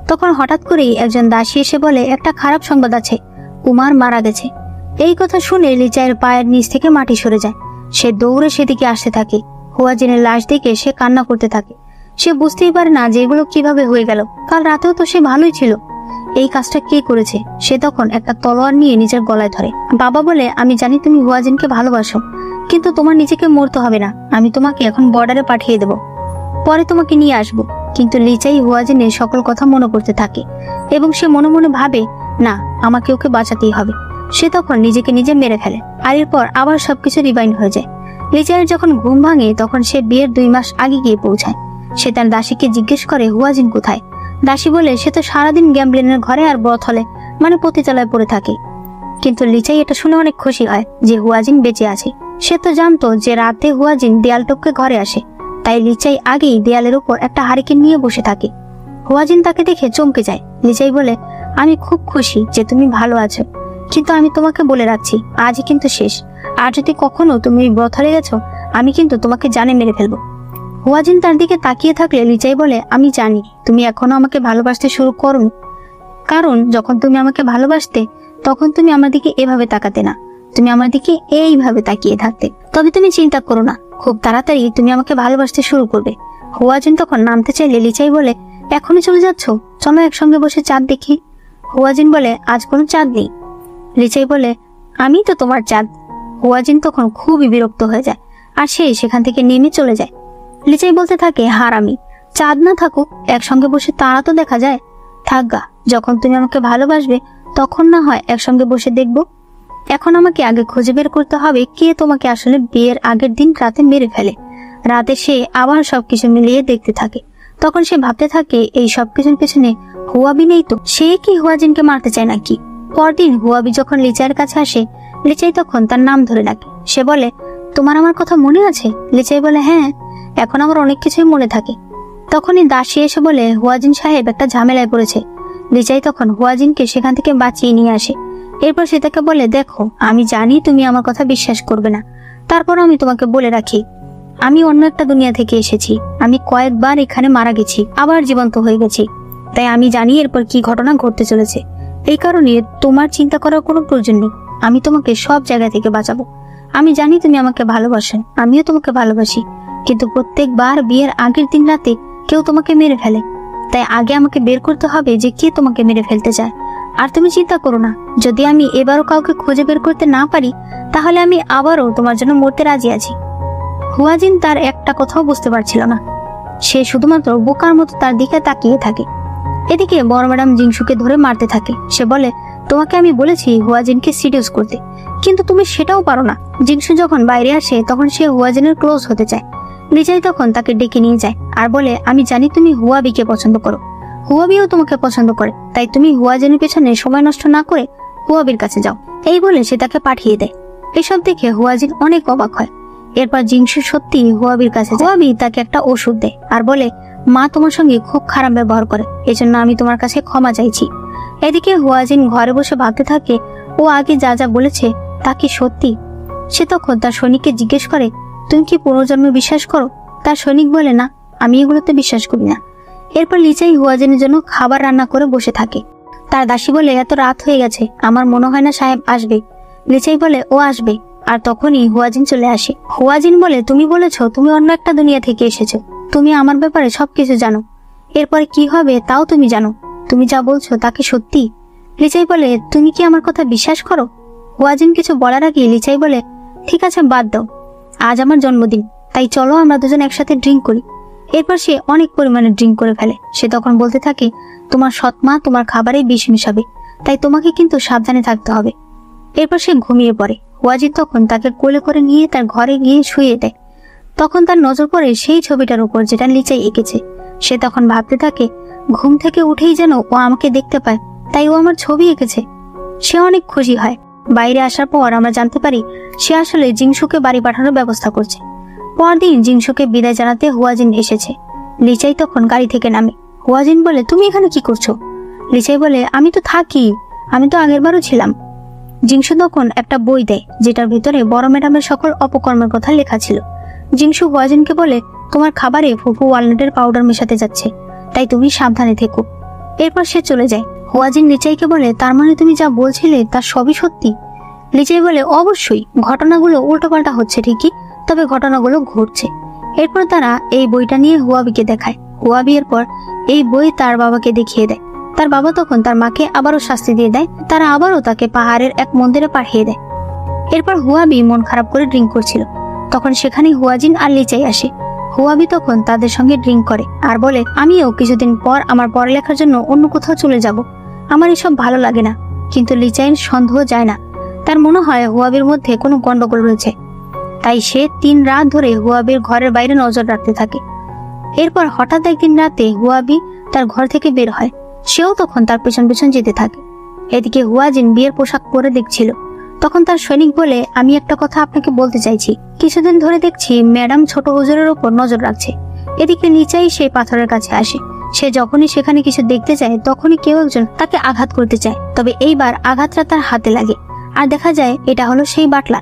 তখন হঠাৎ করেই একজন দাসী এসে বলে, একটা খারাপ সংবাদ আছে, কুমার মারা গেছে। এই কথা শুনে লিচাইয়ের পায়ের নিচ থেকে মাটি সরে যায়। সে দৌড়ে সেদিকে আসতে থাকে। হুয়াজিনের লাশ দেখে সে কান্না করতে থাকে। সে বুঝতেই পারে না যে এগুলো কিভাবে হয়ে গেল। কাল রাতেও তো সে ভালোই ছিল। এই কাজটা কে করেছে? সে তখন একটা তলোয়ার নিয়ে নিজের গলায় ধরে। বাবা বলে, আমি জানি তুমি হুয়াজিনকে ভালোবাসো, কিন্তু তোমার নিজেকে মরতে হবে না। আমি তোমাকে এখন বর্ডারে পাঠিয়ে দেব, পরে তোমাকে নিয়ে আসবো। কিন্তু লিচাই হুয়াজিনের সকল কথা মনে করতে থাকে এবং সে মনে মনে ভাবে, না, আমাকে ওকে বাঁচাতেই হবে। সে তখন নিজেকে নিজে মেরে ফেলে। আর এরপর আবার সবকিছু রিবাইন্ড হয়ে যায়। লিচাইয়ের যখন ঘুম ভাঙে তখন সে বিয়ের 2 মাস আগে গিয়ে পৌঁছায়। সে তার দাসীকে জিজ্ঞেস করে হুয়াজিন কোথায়। দাসী বলে, সে তো সারাদিন গ্যাম্বলিনের ঘরে আর ব্রথলে মানে পতিতালায় পড়ে থাকে। কিন্তু লিচাই এটা শুনে অনেক খুশি হয় যে হুয়াজিন বেঁচে আছে। সে তো জানতো যে রাতে হুয়াজিন দেয়াল টপকে ঘরে আসে, তাই লিচাই আগেই দেয়ালের উপর একটা হারিকেন নিয়ে বসে থাকে। হুয়াজিন তাকে দেখে চমকে যায়। লিচাই বলে, আমি খুব খুশি যে তুমি ভালো আছো, কিন্তু আমি তোমাকে বলে রাখছি, আজই কিন্তু শেষ। আর যদি কখনো তুমি ব্রথলে গেছো, আমি কিন্তু তোমাকে জানে মেরে ফেলবো। হুয়াজিন তার দিকে তাকিয়ে থাকলে লিচাই বলে, আমি জানি তুমি এখনো আমাকে ভালোবাসতে শুরু করোনি, কারণ যখন তুমি আমাকে ভালোবাসতে তখন তুমি আমার দিকে এভাবে তাকাতে না, তুমি আমার দিকে এইভাবে তাকিয়ে থাকতে। তবে তুমি চিন্তা করো না, খুব তাড়াতাড়ি তুমি আমাকে ভালোবাসতে শুরু করবে। হুয়াজিন তখন নামতে চাইলে লিচাই বলে, এখনই চলে যাচ্ছ? চলো একসঙ্গে বসে চাঁদ দেখি। হুয়াজিন বলে, আজ কোনো চাঁদ নেই। লিচাই বলে, আমি তো তোমার চাঁদ। হুয়াজিন তখন খুবই বিরক্ত হয়ে যায় আর সে সেখান থেকে নেমে চলে যায়। লিচাই বলতে থাকে, হারামি, চাঁদ না থাকুক একসঙ্গে বসে তারা তো দেখা যায়। থাকগা, যখন তুমি আমাকে ভালোবাসবে তখন না হয় একসঙ্গে বসে দেখবো। এখন আমাকে আগে খুঁজে বের করতে হবে কে তোমাকে আসলে বিয়ের আগের দিন রাতে মেরে ফেলে। রাতে সে আবার সবকিছু মিলিয়ে দেখতে থাকে। তখন সে ভাবতে থাকে, এই সবকিছুর পেছনে হুয়াবি নেই তো? সে কি হুয়াজিনকে মারতে চায় নাকি? পরদিন হুয়াবি যখন লিচাইয়ের কাছে আসে, লিচাই তখন তার নাম ধরে ডাকে। সে বলে, তোমার আমার কথা মনে আছে? লিচাই বলে, হ্যাঁ, এখন আমার অনেক কিছুই মনে থাকে। তখনই দাসী এসে বলে, হুয়াজিন সাহেব একটা ঝামেলায় পড়েছে। লিচাই তখন হুয়াজিনকে সেখান থেকে বাঁচিয়ে নিয়ে আসে। এরপর সে তাকে বলে, দেখো, আমি জানি তুমি আমার কথা বিশ্বাস করবে না, তারপর আমি তোমাকে বলে রাখি, আমি অন্য একটা দুনিয়া থেকে এসেছি। আমি কয়েকবার এখানে মারা গেছি, আবার জীবন্ত হয়ে গেছি, তাই আমি জানি এরপর কি ঘটনা ঘটতে চলেছে। এই কারণে তোমার চিন্তা করার কোনো প্রয়োজন নেই। আমি তোমাকে সব জায়গা থেকে বাঁচাবো। আমি জানি তুমি আমাকে ভালোবাসো, আমিও তোমাকে ভালোবাসি, কিন্তু প্রত্যেকবার বিয়ের আগের দিন রাতে কেউ তোমাকে মেরে ফেলে। তাই আগে আমাকে বের করতে হবে যে কে তোমাকে মেরে ফেলতে চায়। আর তুমি চিন্তা করো না, যদি আমি এবারও কাউকে খুঁজে বের করতে না পারি, তাহলে আমি আবারও তোমার জন্য মরতে রাজি আছি। হুয়াজিন তার একটা কথাও বুঝতে পারছিল না। সে শুধুমাত্র বোকার মতো তার দিকে তাকিয়ে থাকে। এদিকে বড় ম্যাডাম জিংসুকে ধরে মারতে থাকে। সে বলে, তোমাকে আমি বলেছি হুয়াজিনকে সিডিউস করতে, কিন্তু তুমি সেটাও পারো না। জিংসু যখন বাইরে আসে তখন সে হুয়াজিনের ক্লোজ হতে চায়। লিচাই তখন তাকে ডেকে নিয়ে যায় আর বলে, আমি জানি তুমি হুয়াবিকে পছন্দ করো, হুয়াবিও তোমাকে পছন্দ করে, তাই তুমি হুয়াজিনের পেছনে সময় নষ্ট না করে হুয়াবির কাছে যাও। এই বলে সে তাকে পাঠিয়ে দেয়। এসব দেখে হুয়াজিন অনেক অবাক হয়। এরপর জিংসু সত্যি হুয়াবির কাছে যায়। হুয়াবি তাকে একটা ওষুধ দেয় আর বলে, মা তোমার সঙ্গে খুব খারাপ ব্যবহার করে, এজন্য আমি তোমার কাছে ক্ষমা চাইছি। এদিকে হুয়াজিন ঘরে বসে ভাবতে থাকে, ও আগে যা যা বলেছে তা কি সত্যি? সে তখন তার সৈনিককে জিজ্ঞেস করে, তুমি কি পুনর্জন্মে বিশ্বাস করো? তার সৈনিক বলে, না, আমি এগুলোতে বিশ্বাস করি না। এরপর লিচাই হুয়াজিনের জন্য খাবার রান্না করে বসে থাকে। তার দাসী বলে, এত রাত হয়ে গেছে, আমার মনে হয় না সাহেব আসবে। লিচাই বলে, ও আসবে। আর তখনই হুয়াজিন চলে আসে। হুয়াজিন বলে, তুমি বলেছো তুমি অন্য একটা দুনিয়া থেকে এসেছো, তুমি আমার ব্যাপারে সবকিছু জানো, এরপরে কি হবে তাও তুমি জানো, তুমি যা বলছো তা কি সত্যি? লিচাই বলে, তুমি কি আমার কথা বিশ্বাস করো? হুয়াজিন কিছু বলার আগে লিচাই বলে, ঠিক আছে, বাদ দাও, আজ আমার জন্মদিন, তাই চলো আমরা দুজন একসাথে ড্রিঙ্ক করি। এরপর সে অনেক পরিমাণে ড্রিঙ্ক করে ফেলে। সে তখন বলতে থাকে, তোমার সৎমা তোমার খাবারে বিষ মিশাবে, তাই তোমাকে কিন্তু সাবধানে থাকতে হবে। এরপর সে ঘুমিয়ে পড়ে। হুয়াজিন তখন তাকে কোলে করে নিয়ে তার ঘরে গিয়ে শুয়ে দেয়। তখন তার নজর পড়ে সেই ছবিটার উপর যেটা লিচাই এঁকেছে। সে তখন ভাবতে থাকে, ঘুম থেকে উঠেই যেন ও আমাকে দেখতে পায়, তাই ও আমার ছবি এঁকেছে। সে অনেক খুশি হয়। বাইরে আসার পর আমরা জানতে পারি সে আসলে জিংসুকে বাড়ি পাঠানোর ব্যবস্থা করছে। পরদিন জিংসুকে বিদায় জানাতে হুয়াজিন এসেছে। লিচাই তখন গাড়ি থেকে নামে। হুয়াজিন বলে, তুমি এখানে কি করছো? লিচাই বলে, আমি তো থাকি, আমি তো আগের বারও ছিলাম। জিংসু তখন একটা বই দেয় যেটার ভিতরে বড় ম্যাডামের সকল অপকর্মের কথা লেখা ছিল। জিংসু হুয়াজিনকে বলে, তোমার খাবারে ফুফু ওয়ালনাটের পাউডার মেশাতে যাচ্ছে, তাই তুমি সাবধানে থেকো। এরপর সে চলে যায়। হুয়াজিন লিচাইকে বলে, তার মানে তুমি যা বলছিলে তার সবই সত্যি? লিচাই বলে, অবশ্যই, ঘটনাগুলো উল্টোপাল্টা হচ্ছে ঠিকই, তবে ঘটনাগুলো ঘটছে। এরপর তারা এই বইটা নিয়ে হুয়াবিকে দেখায়। হুয়াবি এরপর এই বই তার বাবাকে দেখিয়ে দেয়। তার বাবা তখন তার মাকে আবারও শাস্তি দিয়ে দেয়। তারা আবারও তাকে পাহাড়ের এক মন্দিরে পাঠিয়ে দেয়। এরপর হুয়াবি মন খারাপ করে ড্রিঙ্ক করছিল। তখন সেখানে হুয়াজিন আর লিচাই আসে। হুয়াবি তখন তাদের সঙ্গে ড্রিঙ্ক করে আর বলে, আমিও কিছুদিন পর আমার পড়ালেখার জন্য অন্য কোথাও চলে যাব, আমার এসব ভালো লাগে না। কিন্তু লিচাইয়ের সন্দেহ যায় না। তার মনে হয় হুয়াবির মধ্যে কোনো গন্ডগোল রয়েছে। তাই সে 3 রাত ধরে হুয়াবির ঘরের বাইরে নজর রাখতে থাকে। এরপর হঠাৎ একদিন রাতে হুয়াবি তার ঘর থেকে বের হয়। সেও তখন তার পেছন পেছন যেতে থাকে। এদিকে হুয়াজিন বিয়ের পোশাক পরে দেখছিল। তখন তার সৈনিক বলে, আমি একটা কথা আপনাকে বলতে চাইছি। কিছুদিন ধরে দেখছি ম্যাডাম ছোট হুজুরের উপর নজর রাখছে। এদিকে লিচাই সেই পাথরের কাছে আসে। সে যখনই সেখানে কিছু দেখতে চায় তখনই কেউ একজন তাকে আঘাত করতে চায়। তবে এইবার আঘাতটা তার হাতে লাগে আর দেখা যায় এটা হলো সেই বাটলার।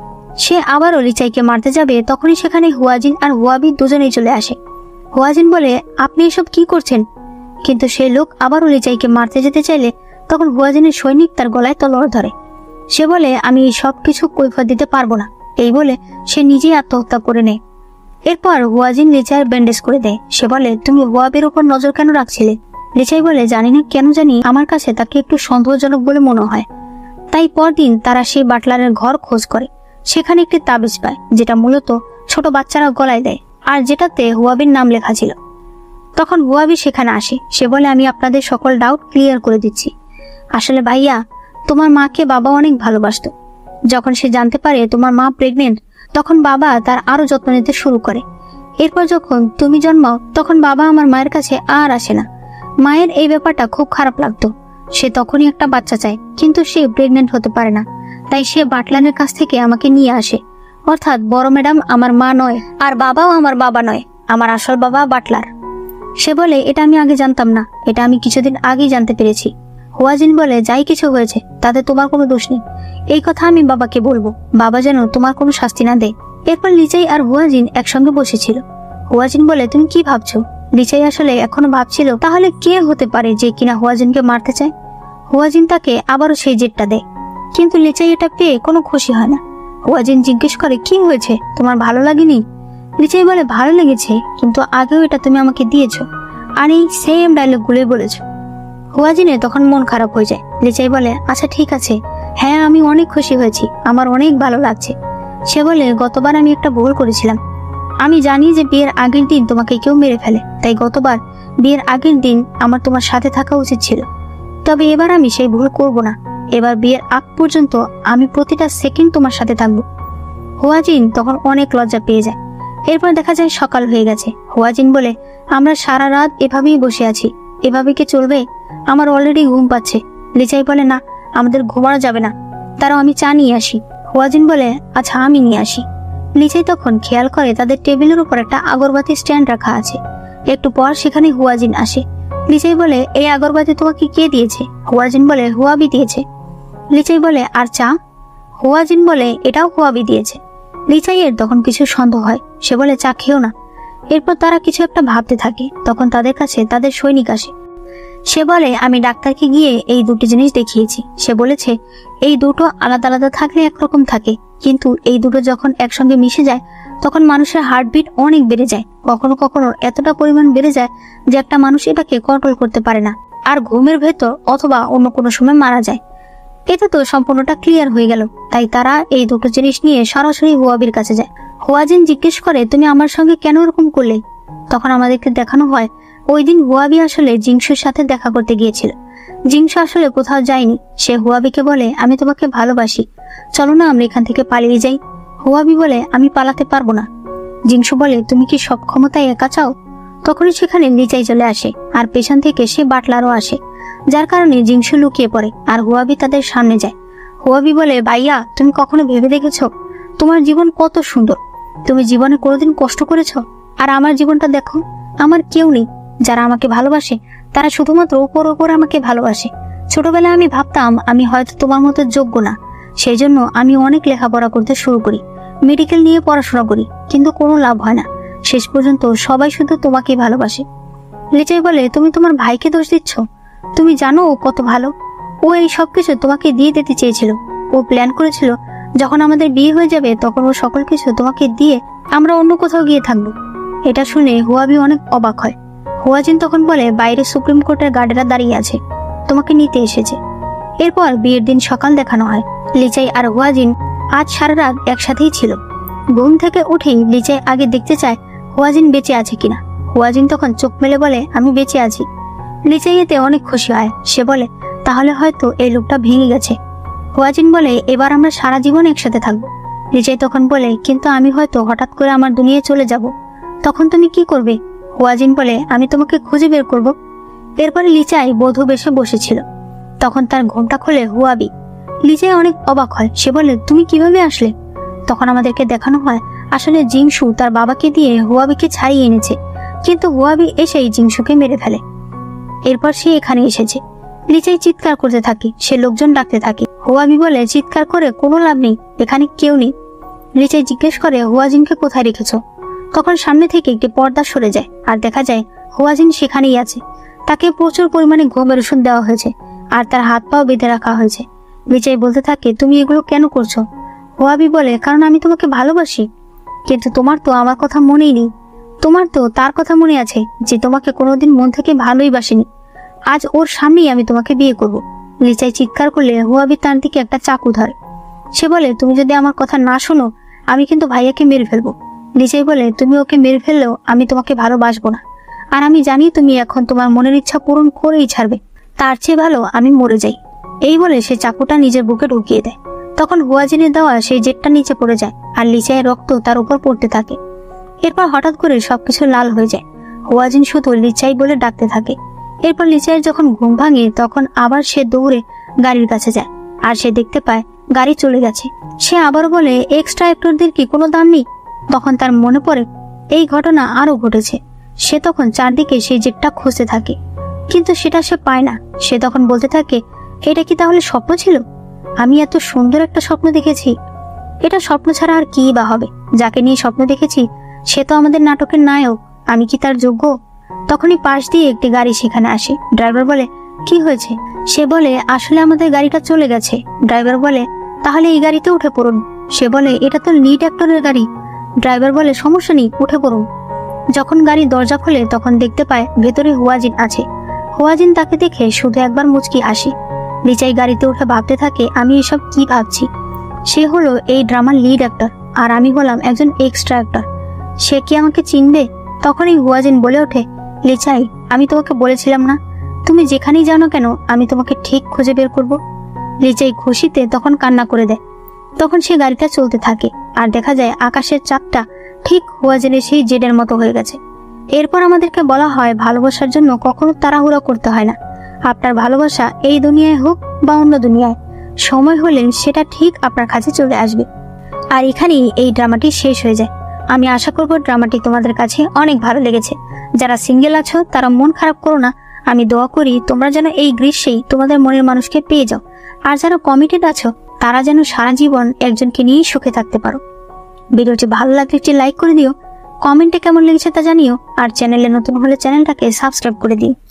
সে আবারও লিচাইকে মারতে যাবে, তখনই সেখানে হুয়াজিন আর হুয়াবি দুজনেই চলে আসে। হুয়াজিন বলে, আপনি এসব কি করছেন? কিন্তু সেই লোক আবারও লিচাইকে মারতে যেতে চাইলে তখন হুয়াজিনের সৈনিক তার গলায় তলোয়ার ধরে। সে বলে, আমি এই সব কিছু কৈফিয়ত দিতে পারবো না। এই বলে সে নিজেই আত্মহত্যা করে নেয়। এরপর হুয়াজিন লিচাইয়ের ব্যান্ডেজ করে দেয়। সে বলে, তুমি হুয়াবির উপর নজর কেন রাখছিলে? লিচাই বলে, জানি না, কেন জানি আমার কাছে তাকে একটু সন্দেহজনক বলে মনে হয়। তাই পরদিন তারা সেই বাটলারের ঘর খোঁজ করে। সেখানে একটি তাবিজ পায়, যেটা মূলত ছোট বাচ্চারা গলায় দেয় আর যেটাতে হুয়াবির নাম লেখা ছিল। তখন হুয়াবি সেখানে আসে। সে বলে, আমি আপনাদের সকল ডাউট ক্লিয়ার করে দিচ্ছি। আসলে ভাইয়া, তোমার মাকে বাবা অনেক ভালোবাসতো। যখন সে জানতে পারে তোমার মা প্রেগনেন্ট, তখন বাবা তার আরো যত্ন নিতে শুরু করে। এরপর যখন তুমি জন্মাও তখন বাবা আমার মায়ের কাছে আর আসে না। মায়ের এই ব্যাপারটা খুব খারাপ লাগতো। সে তখনই একটা বাচ্চা চায়, কিন্তু সে প্রেগনেন্ট হতে পারে না। তাই সে বাটলারের কাছ থেকে আমাকে নিয়ে আসে। অর্থাৎ বড় ম্যাডাম আমার মা নয় আর বাবাও আমার বাবা নয়, আমার আসল বাবা বাটলার। সে বলে, এটা আমি আগে জানতাম না, এটা আমি কিছুদিন আগেই জানতে পেরেছি। হুয়াজিন বলে, যাই কিছু হয়েছে তাতে তোমার কোনো দোষ নেই। এই কথা আমি বাবাকে বলবো, বাবা যেন তোমার কোনো শাস্তি না দেয়। এরপর লিচাই আর হুয়াজিন একসঙ্গে বসেছিল। হুয়াজিন বলে, তুমি কি ভাবছো? লিচাই আসলে এখনো ভাবছিল তাহলে কে হতে পারে যে কিনা হুয়াজিনকে মারতে চায়। হুয়াজিন তাকে আবারও সেই জেটটা দেয়, কিন্তু লিচাই এটা পেয়ে কোনো খুশি হয় না। হুয়াজিন জিজ্ঞেস করে, কি হয়েছে, তোমার ভালো লাগেনি? লিচাই বলে, ভালো লেগেছে, কিন্তু আগেও এটা তুমি আমাকে দিয়েছো আর এই সেম ডায়লগ গুলোই বলেছো। হুয়াজিনের তখন মন খারাপ হয়ে যায়। লিচাই বলে, আচ্ছা ঠিক আছে, হ্যাঁ আমি অনেক খুশি হয়েছি, আমার অনেক ভালো লাগছে। সে বলে, গতবার আমি একটা ভুল করেছিলাম। আমি জানি যে বিয়ের আগের দিন তোমাকে কেউ মেরে ফেলে, তাই গতবার বিয়ের আগের দিন আমার তোমার সাথে থাকা উচিত ছিল। তবে এবার আমি সেই ভুল করব না। এবার বিয়ের আগ পর্যন্ত আমি প্রতিটা সেকেন্ড তোমার সাথে থাকবো। হুয়াজিন তখন অনেক লজ্জা পেয়ে যায়। এরপর দেখা যায় সকাল হয়ে গেছে। হুয়াজিন বলে, আমরা সারা রাত এভাবেই বসে আছি, এভাবে কি চলবে? আমার অলরেডি ঘুম পাচ্ছে। লিচাই বলে, না, আমাদের ঘুমানো যাবে না, তারাও আমি চা নিয়ে আসি। হুয়াজিন বলে, আচ্ছা আমি নিয়ে আসি। লিচাই তখন খেয়াল করে তাদের টেবিলের উপর একটা আগরবাতি স্ট্যান্ড রাখা আছে। একটু পর সেখানে হুয়াজিন আসে। লিচাই বলে, এই আগরবাতি তোমাকে কে দিয়েছে? হুয়াজিন বলে, হুয়াবি দিয়েছে। লিচাই বলে, আর চা? হুয়াজিন বলে, এটাও হুয়াবি দিয়েছে। লিচাইয়ের তখন কিছু সন্দেহ হয়। সে বলে, চা খেও না। এরপর তারা কিছু একটা ভাবতে থাকে। তখন তাদের কাছে তাদের সৈনিক আসে। সে বলে, আমি ডাক্তারকে গিয়ে এই দুটি জিনিস দেখিয়েছি। সে বলেছে এই দুটো আলাদা আলাদা থাকলে একরকম থাকে, কিন্তু এই দুটো যখন একসঙ্গে মিশে যায় তখন মানুষের হার্টবিট অনেক বেড়ে যায়। কখনো কখনো এতটা পরিমাণ বেড়ে যায় যে একটা মানুষ এটাকে কন্ট্রোল করতে পারে না আর ঘুমের ভেতর অথবা অন্য কোনো সময় মারা যায়। এতে তো সম্পূর্ণটা ক্লিয়ার হয়ে গেল। তাই তারা এই দুটো জিনিস নিয়ে সরাসরি হুয়াবির কাছে যায়। হুয়াজিন জিজ্ঞেস করে, তুমি আমার সঙ্গে কেন এরকম করলে? তখন আমাদেরকে দেখানো হয় ওই দিন হুয়াবি আসলে জিংশুর সাথে দেখা করতে গিয়েছিল। জিংশু আসলে কোথাও যায়নি। সে হুয়াবিকে বলে, আমি তোমাকে ভালোবাসি, চলো না আমরা এখান থেকে পালিয়ে যাই। হুয়াবি বলে, আমি পালাতে পারবো না। জিংশু বলে, তুমি কি সব ক্ষমতায় একা চাও? তখনই সেখানে লিচাই চলে আসে আর পেছন থেকে সে বাটলারও আসে, যার কারণে জিংশু লুকিয়ে পড়ে আর হুয়াবি তাদের সামনে যায়। হুয়াবি বলে, ভাইয়া, তুমি কখনো ভেবে দেখেছো তোমার জীবন কত সুন্দর? তুমি জীবনে কোনোদিন কষ্ট করেছো? আর আমার জীবনটা দেখো, আমার কেউ নেই। যারা আমাকে ভালোবাসে তারা শুধুমাত্র উপর উপর আমাকে ভালোবাসে। ছোটবেলায় আমি ভাবতাম আমি হয়তো তোমার মতো যোগ্য না, সেই জন্য আমি অনেক লেখাপড়া করতে শুরু করি, মেডিকেল নিয়ে পড়াশোনা করি, কিন্তু কোনো লাভ হয় না। শেষ পর্যন্ত সবাই শুধু তোমাকেই ভালোবাসে। লিচাই বলে, তুমি তোমার ভাইকে দোষ দিচ্ছ? তুমি জানো ও কত ভালো। ও এই সবকিছু তোমাকে দিয়ে দিতে চেয়েছিল। ও প্ল্যান করেছিল যখন আমাদের বিয়ে হয়ে যাবে তখন ও সকল কিছু তোমাকে দিয়ে আমরা অন্য কোথাও গিয়ে থাকবো। এটা শুনে হুয়াবি অনেক অবাক হয়। হুয়াজিন তখন বলে, বাইরে সুপ্রিম কোর্টের গার্ডেরা দাঁড়িয়ে আছে, তোমাকে নিতে এসেছে। এরপর বিয়ের দিন সকাল দেখানো হয়। লিচাই আর হুয়াজিন আজ সারা রাত একসাথেই ছিল। ঘুম থেকে উঠেই লিচাই আগে দেখতে চায় হুয়াজিন বেঁচে আছে কিনা। হুয়াজিন তখন চোখ মেলে বলে, আমি বেঁচে আছি। লিচাই এতে অনেক খুশি হয়। সে বলে, তাহলে হয়তো এই লোকটা ভেঙে গেছে। হুয়াজিন বলে, এবার আমরা সারা জীবন একসাথে থাকবো। লিচাই তখন বলে, কিন্তু আমি হয়তো হঠাৎ করে আমার দুনিয়ায় চলে যাব, তখন তুমি কি করবে? হুয়াজিন বলে, আমি তোমাকে খুঁজে বের করব। এরপরে লিচাই বধূ বেশে বসেছিল। তখন তার ঘোমটা খোলে হুয়াবি। লিচাই অনেক অবাক হয়। সে বলে, তুমি কিভাবে আসলে? তখন আমাদেরকে দেখানো হয় আসলে জিংশু তার বাবাকে দিয়ে হুয়াবিকে ছাড়িয়ে এনেছে, কিন্তু হুয়াবি এসেই জিংশুকে মেরে ফেলে। এরপর সে এখানে এসেছে। লিচাই চিৎকার করতে থাকে। সে লোকজন ডাকতে থাকে। হুয়াবি বলে, চিৎকার করে কোনো লাভ নেই, এখানে কেউ নেই। লিচাই জিজ্ঞেস করে, হুয়াজিনকে কোথায় রেখেছো? তখন সামনে থেকে একটি পর্দা সরে যায় আর দেখা যায় হুয়াজিন সেখানেই আছে। তাকে প্রচুর পরিমাণে ঘুমের ওষুধ দেওয়া হয়েছে আর তার হাত পাও বেঁধে রাখা হয়েছে। লিচাই বলতে থাকে, তুমি এগুলো কেন করছো? হুয়াবি বলে, কারণ আমি তোমাকে ভালোবাসি। কিন্তু তোমার তো আমার কথা মনেই নেই। তোমার তো তার কথা মনে আছে যে তোমাকে কোনোদিন মন থেকে ভালোই বাসেনি। আজ ওর সামনেই আমি তোমাকে বিয়ে করব। লিচাই চিৎকার করলে হুয়াবি তার দিকে একটা চাকু ধরে। সে বলে, তুমি যদি আমার কথা না শোনো আমি কিন্তু ভাইয়াকে মেরে ফেলবো। লিচাই বলে, তুমি ওকে মেরে ফেললেও আমি তোমাকে ভালোবাসবো না, আর আমি জানি তুমি এখন তোমার মনের ইচ্ছা পূরণ করেই ছাড়বে। তার চেয়ে ভালো আমি মরে যাই। এই বলে সে চাকুটা নিজের বুকে ঢুকিয়ে দেয়। তখন হুয়াজিনের দেওয়া সেই জেটটা নিচে পড়ে যায় আর লিচাইয়ের রক্ত তার উপর পড়তে থাকে। এরপর হঠাৎ করে সবকিছু লাল হয়ে যায়। হুয়াজিন শুধু লিচাই বলে ডাকতে থাকে। এরপর লিচাইয়ের যখন ঘুম ভাঙে তখন আবার সে দৌড়ে গাড়ির কাছে যায় আর সে দেখতে পায় গাড়ি চলে গেছে। সে আবারও বলে, এক্সট্রা অ্যাক্টরদের কি কোনো দাম নেই? তখন তার মনে পড়ে এই ঘটনা আরো ঘটেছে। সে তখন চারদিকে সেই জেটটা খুঁজতে থাকে, কিন্তু সেটা সে পায় না। সে তখন বলতে থাকে, এটা কি তাহলে স্বপ্ন ছিল? আমি এত সুন্দর একটা স্বপ্ন দেখেছি। এটা স্বপ্ন ছাড়া আর কি বা হবে? যাকে নিয়ে স্বপ্ন দেখেছি সে তো আমাদের নাটকের নায়ক। আমি কি তার যোগ্য? তখনই পাশ দিয়ে একটি গাড়ি সেখানে আসে। ড্রাইভার বলে, কি হয়েছে? সে বলে, আসলে আমাদের গাড়িটা চলে গেছে। ড্রাইভার বলে, তাহলে এই গাড়িতে উঠে পড়ুন। সে বলে, এটা তো লিড অ্যাক্টরের গাড়ি। ড্রাইভার বলে, সমস্যা নেই, উঠে পড়ুন। যখন গাড়ি দরজা খোলে তখন দেখতে পায় ভেতরে হুয়াজিন আছে। হুয়াজিন তাকে দেখে শুধু একবার মুচকি হাসি। লিচাই গাড়িতে উঠে ভাবতে থাকে, আমি এসব কি ভাবছি? সে হলো এই ড্রামার লিড অ্যাক্টর আর আমি হলাম একজন এক্সট্রা অ্যাক্টর। সে কি আমাকে চিনবে? তখনই হুয়াজিন বলে ওঠে, লিচাই, আমি তোমাকে বলেছিলাম না, তুমি যেখানেই জানো কেন আমি তোমাকে ঠিক খুঁজে বের করব। লিচাই খুশিতে তখন কান্না করে দেয়। তখন সে গাড়িটা চলতে থাকে আর দেখা যায় আকাশের চাঁদটা ঠিক হুয়াজিনের সেই জেডের মতো হয়ে গেছে। এরপর আমাদেরকে বলা হয়, ভালোবাসার জন্য কখনো তাড়াহুড়া করতে হয় না। আপনার ভালোবাসা এই দুনিয়ায় হোক বা অন্য দুনিয়ায়, সময় হলে সেটা ঠিক আপনার কাছে চলে আসবে। আর এখানেই এই ড্রামাটি শেষ হয়ে যায়। আমি আশা করব ড্রামাটি তোমাদের কাছে অনেক ভালো লেগেছে। যারা সিঙ্গেল আছো তারা মন খারাপ করো না। আমি দোয়া করি তোমরা যেন এই গ্রীষ্মেই তোমাদের মনের মানুষকে পেয়ে যাও। আর যারা কমিটেড আছো তারা যেন সারা জীবন একজনকে নিয়েই সুখে থাকতে পারো। ভিডিওটি ভালো লাগলে একটি লাইক করে দিও, কমেন্টে কেমন লেগেছে তা জানিও, আর চ্যানেলে নতুন হলে চ্যানেলটাকে সাবস্ক্রাইব করে দিও।